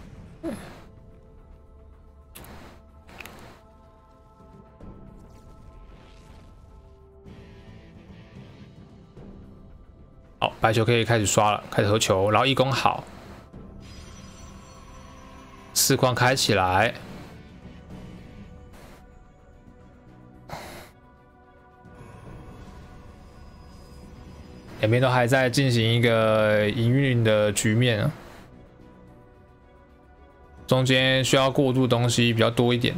好，白球可以开始刷了，开始合球，然后1攻好，4框开起来。两边都还在进行一个营运的局面啊，中间需要过渡的东西比较多一点。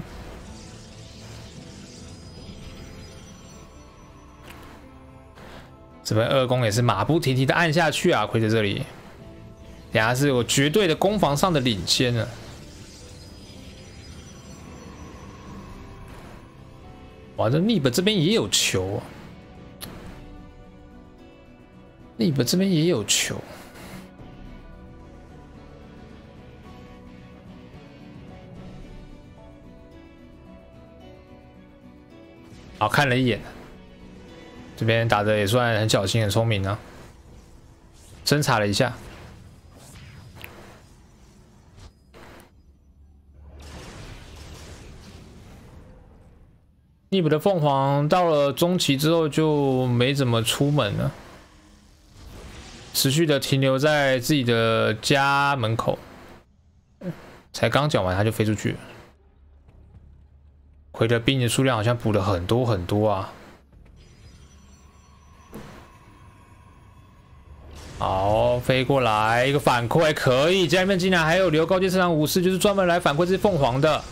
这边2攻也是马不停蹄的按下去啊，亏在这里，等下是有绝对的攻防上的领先啊。哇，这尼本这边也有球啊。尼本这边也有球，好看了一眼，这边打的也算很小心、很聪明啊，侦查了一下。尼本的凤凰到了中期之后就没怎么出门了。持续的停留在自己的家门口，才刚讲完他就飞出去了。奎特兵的数量好像补了很多很多啊！好，飞过来一个反馈可以，家里面竟然还有留高阶圣堂武士，就是专门来反馈这只凤凰的，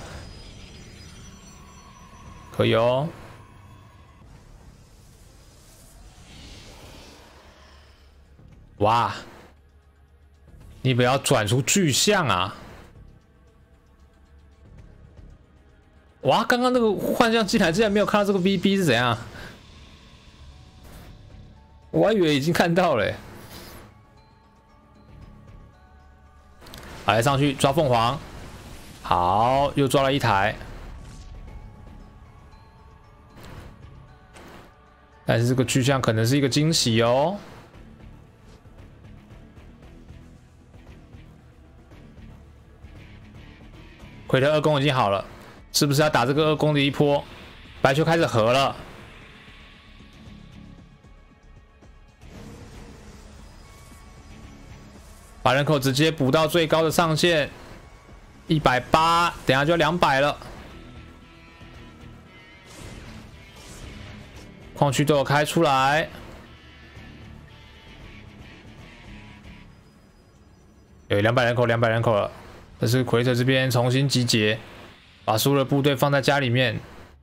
可以哦。哇！你不要转出巨象啊！哇，刚刚那个幻象进来，竟然没有看到这个 VB 是怎样？我还以为已经看到了欸。好，来上去抓凤凰，好，又抓了1台。但是这个巨象可能是一个惊喜哦。奎特2攻已经好了，是不是要打这个2攻的一波？白球开始合了，把人口直接补到最高的上限180，等下就要200了。矿区都有开出来，有200人口，200人口了。但是奎特这边重新集结，把所有的部队放在家里面。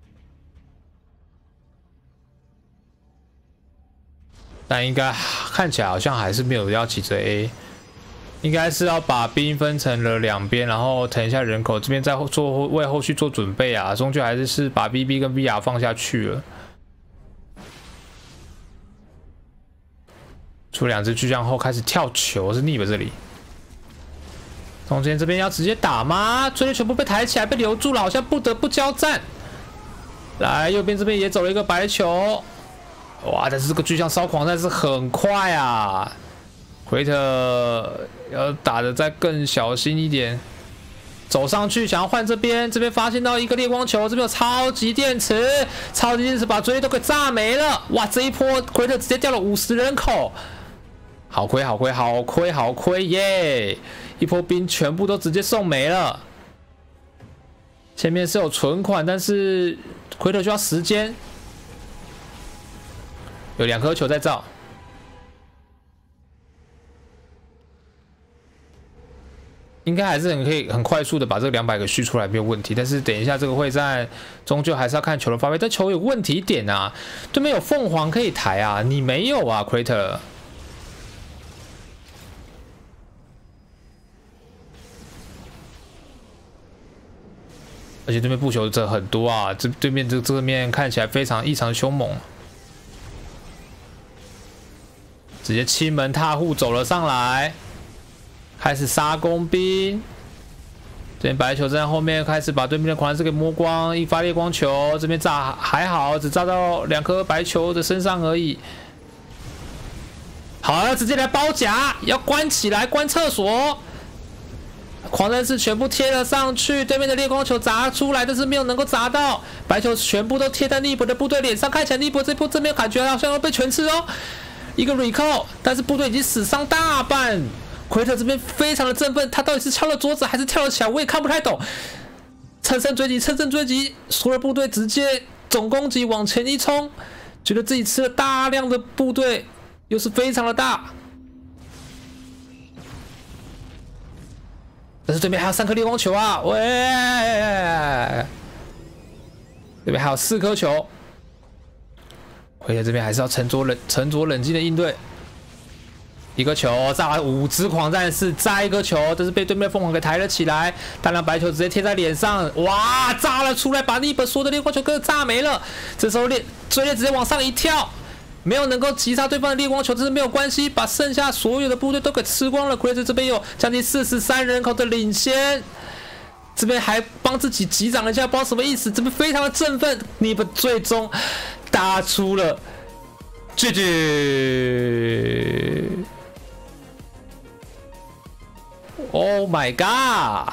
但应该看起来好像还是没有要起着 A， 应该是要把兵分成了2边，然后腾一下人口，这边再为后续做准备啊。终究还是把 BB 跟 VR 放下去了。出2只巨象后开始跳球，是逆了这里。中间这边要直接打吗？追猎全部被抬起来，被留住了，好像不得不交战。 来，右边这边也走了一个白球，哇！但是这个巨象烧狂战是很快啊，奎特要打得再更小心一点，走上去想要换这边，这边发现到一个烈光球，这边有超级电池，超级电池把追猎都给炸没了，哇！这一波奎特直接掉了50人口，好亏好亏好亏好亏耶！一波兵全部都直接送没了。前面是有存款，但是奎特需要时间。有2颗球在造，应该还是可以很快速的把这个200个续出来，没有问题。但是等一下这个会战，终究还是要看球的发挥。但球有问题点啊，对面有凤凰可以抬啊，你没有啊，奎特。而且对面布球者很多啊，对面这面看起来非常异常凶猛，直接亲门踏户走了上来，开始杀工兵。这边白球在后面开始把对面的狂战士给摸光，一发烈光球，这边炸还好，只炸到2颗白球的身上而已。好，要直接来包夹，要关起来，关厕所。狂战士全部贴了上去，对面的烈光球砸出来，但是没有能够砸到。白球全部都贴在尼泊的部队脸上，看起来尼泊这波正面感觉好像要被全吃哦。一个 recall， 但是部队已经死伤大半。奎特这边非常的振奋，他到底是敲了桌子还是跳了起来，我也看不太懂。乘胜追击，乘胜追击，所有部队直接总攻击往前一冲，觉得自己吃了大量的部队，又是非常的大。但是对面还有3颗烈光球啊！喂，对面还有4颗球。奎特这边还是要沉着冷静的应对。1个球炸了5只狂战士，再1个球，但是被对面的凤凰给抬了起来。大量白球直接贴在脸上，哇，炸了出来，把尼泊所有的烈光球给炸没了。这时候追猎直接往上一跳。没有能够击杀对方的烈光球，这是没有关系，把剩下所有的部队都给吃光了。奎特这边有将近43人口的领先，这边还帮自己击掌了一下，不知道什么意思。这边非常的振奋，尼泊最终打出了GG。Oh my god！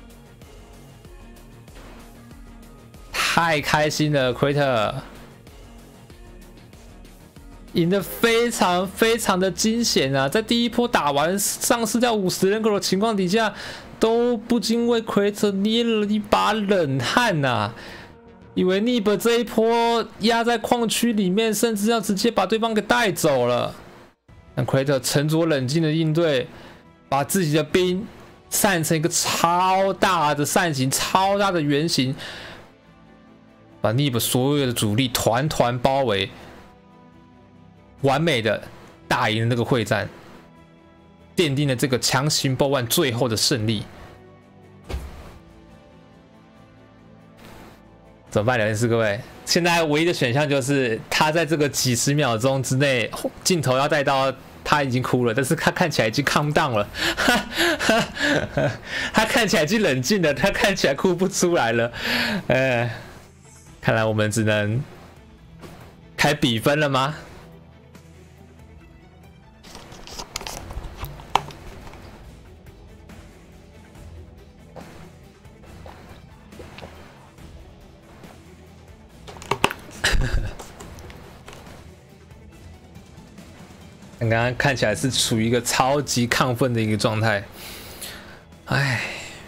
太开心了，奎特。赢得非常的惊险啊！在第一波打完丧失掉50人口的情况底下，都不禁为奎特捏了一把冷汗呐、以为尼泊这一波压在矿区里面，甚至要直接把对方给带走了。但奎特沉着冷静的应对，把自己的兵散成一个超大的扇形、超大的圆形，把尼泊所有的主力团团包围。完美的打赢了那个会战，奠定了这个强行BO1最后的胜利。怎么办，聊天室各位？现在唯一的选项就是他在这个几十秒钟之内，镜头要带到他已经哭了，但是他看起来已经calm down了，他看起来已经冷静了，他看起来哭不出来了。看来我们只能开比分了吗？刚刚看起来是处于一个超级亢奋的一个状态，哎，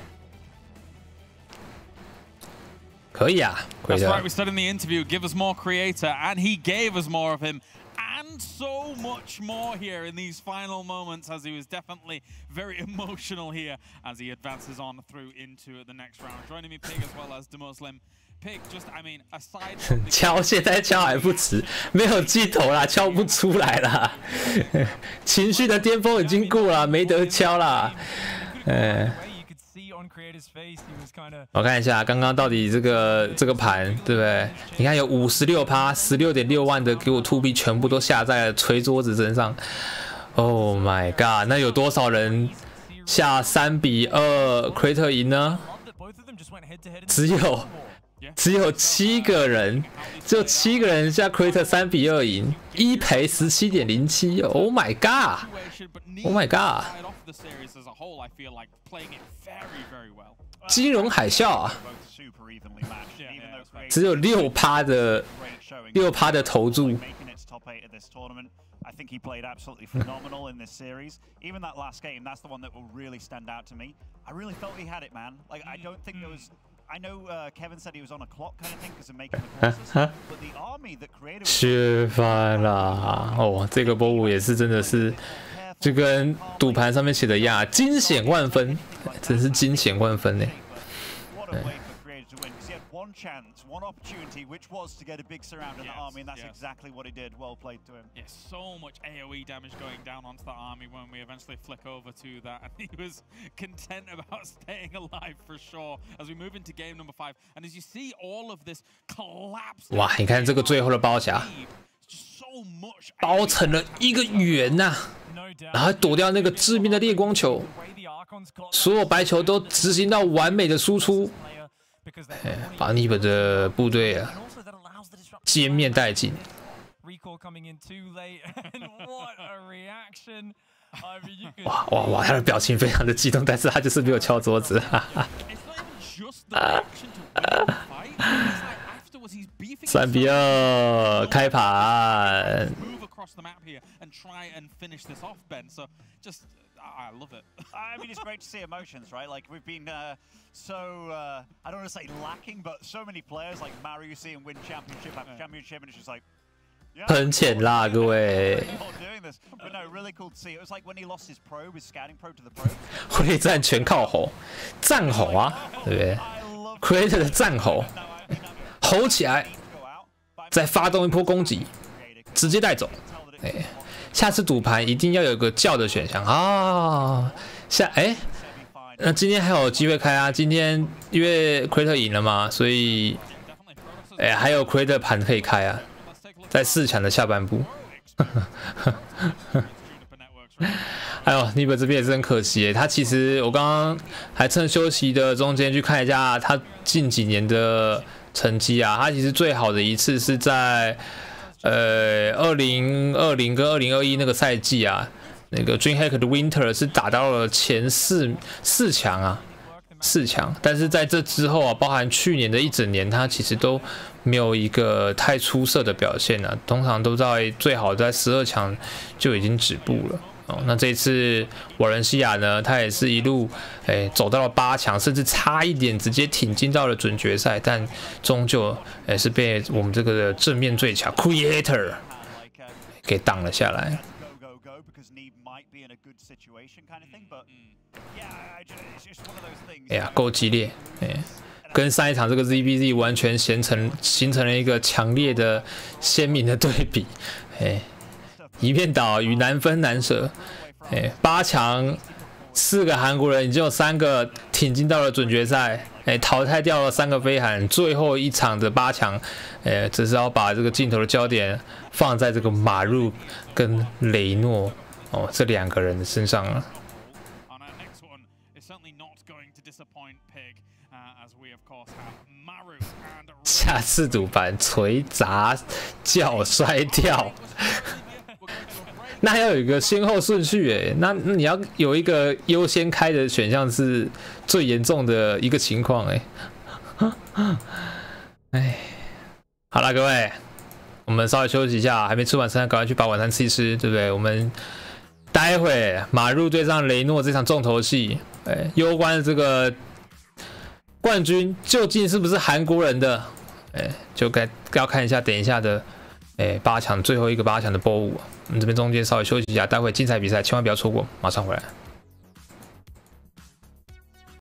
可以啊，可以的。 That's right, we said in the interview, give us more creator, and he gave us more of him. And so much more here in these final moments, as he was definitely very emotional here as he advances on through into the next round. Joining me, Pig, as well as the Muslim. Pig, just, I mean, aside from 敲现在敲还不迟，没有镜头啦，敲不出来啦。情绪的巅峰已经过了，没得敲啦。我看一下刚刚到底这个盘对不对？你看有56%、16.6万的给我2币全部都下在了锤桌子身上。Oh my god！ 那有多少人下3比2奎特赢呢？只有只有7个人，只有7个人下 Creator 3比2赢，1赔17.07 ，Oh my god，Oh my god， 金融海啸啊，只有6%的投注。 I think he played absolutely phenomenal in this series. Even that last game, that's the one that will really stand out to me. I really felt he had it, man. Like, I don't think there was... I know Kevin said he was on a clock kind of thing because of making the crosses, but the army that created... 吃饭啦！哦，这个波舞也是真的是，就跟赌盘上面写的一样，惊险万分，真是惊险万分呢。 One chance, one opportunity, which was to get a big surround in the army, and that's exactly what he did. Well played to him. Yeah, so much AoE damage going down onto the army when we eventually flick over to that, and he was content about staying alive for sure as we move into game number 5. And as you see all of this collapse, 哇，你看这个最后的包夹，包成了一个圆呐、然后躲掉那个致命的烈光球，所有白球都执行到完美的输出。把你们的部队啊歼灭殆尽。哇！他的表情非常的激动，但是他就是没有敲桌子。3比2，开盘。 I love it. I mean, it's great to see emotions, right? Like, we've been I don't want to say lacking, but so many players like Mario, you see him win championship after championship, and it's just like, 很浅啦，各位。 But no, really cool to see. It was like when he lost his probe, his scouting probe to the probe. 会战全靠吼，战吼啊，对不对 ？Creator 的战吼，吼起来，再发动一波攻击，直接带走。哎。下次赌盘一定要有个叫的选项啊！那今天还有机会开啊！今天因为 Creator 赢了嘛，所以还有 Creator 盘可以开啊，在4强的下半部。哎呦，尼本这边也是很可惜耶，他其实我刚刚还趁休息的中间去看一下他近几年的成绩啊，他其实最好的一次是在。2020跟2021那个赛季啊，那个 DreamHack 的 Winter 是打到了前四强啊，4强。但是在这之后啊，包含去年的一整年，他其实都没有一个太出色的表现啊，通常都在最好在12强就已经止步了。那这次瓦伦西亚呢，他也是一路走到了8强，甚至差一点直接挺进到了准决赛，但终究是被我们这个正面最强 Creator 给挡了下来。哎呀，够激烈！跟上一场这个 ZBZ 完全形成了一个强烈的鲜明的对比。一片倒与难分难舍，8强4个韩国人已经有3个挺进到了准决赛，淘汰掉了3个飞韩，最后一场的8强，只是要把这个镜头的焦点放在这个马入跟雷诺这2个人的身上了。下次赌盘锤砸脚摔掉。那要有一个先后顺序那你要有一个优先开的选项是最严重的一个情况好了各位，我们稍微休息一下，还没吃晚餐，赶快去把晚餐吃一吃，对不对？我们待会马入对上雷诺这场重头戏，攸关这个冠军究竟是不是韩国人的，就要看一下等一下的。8强最后一个8强的波舞，我们这边中间稍微休息一下，待会精彩比赛千万不要错过，马上回来。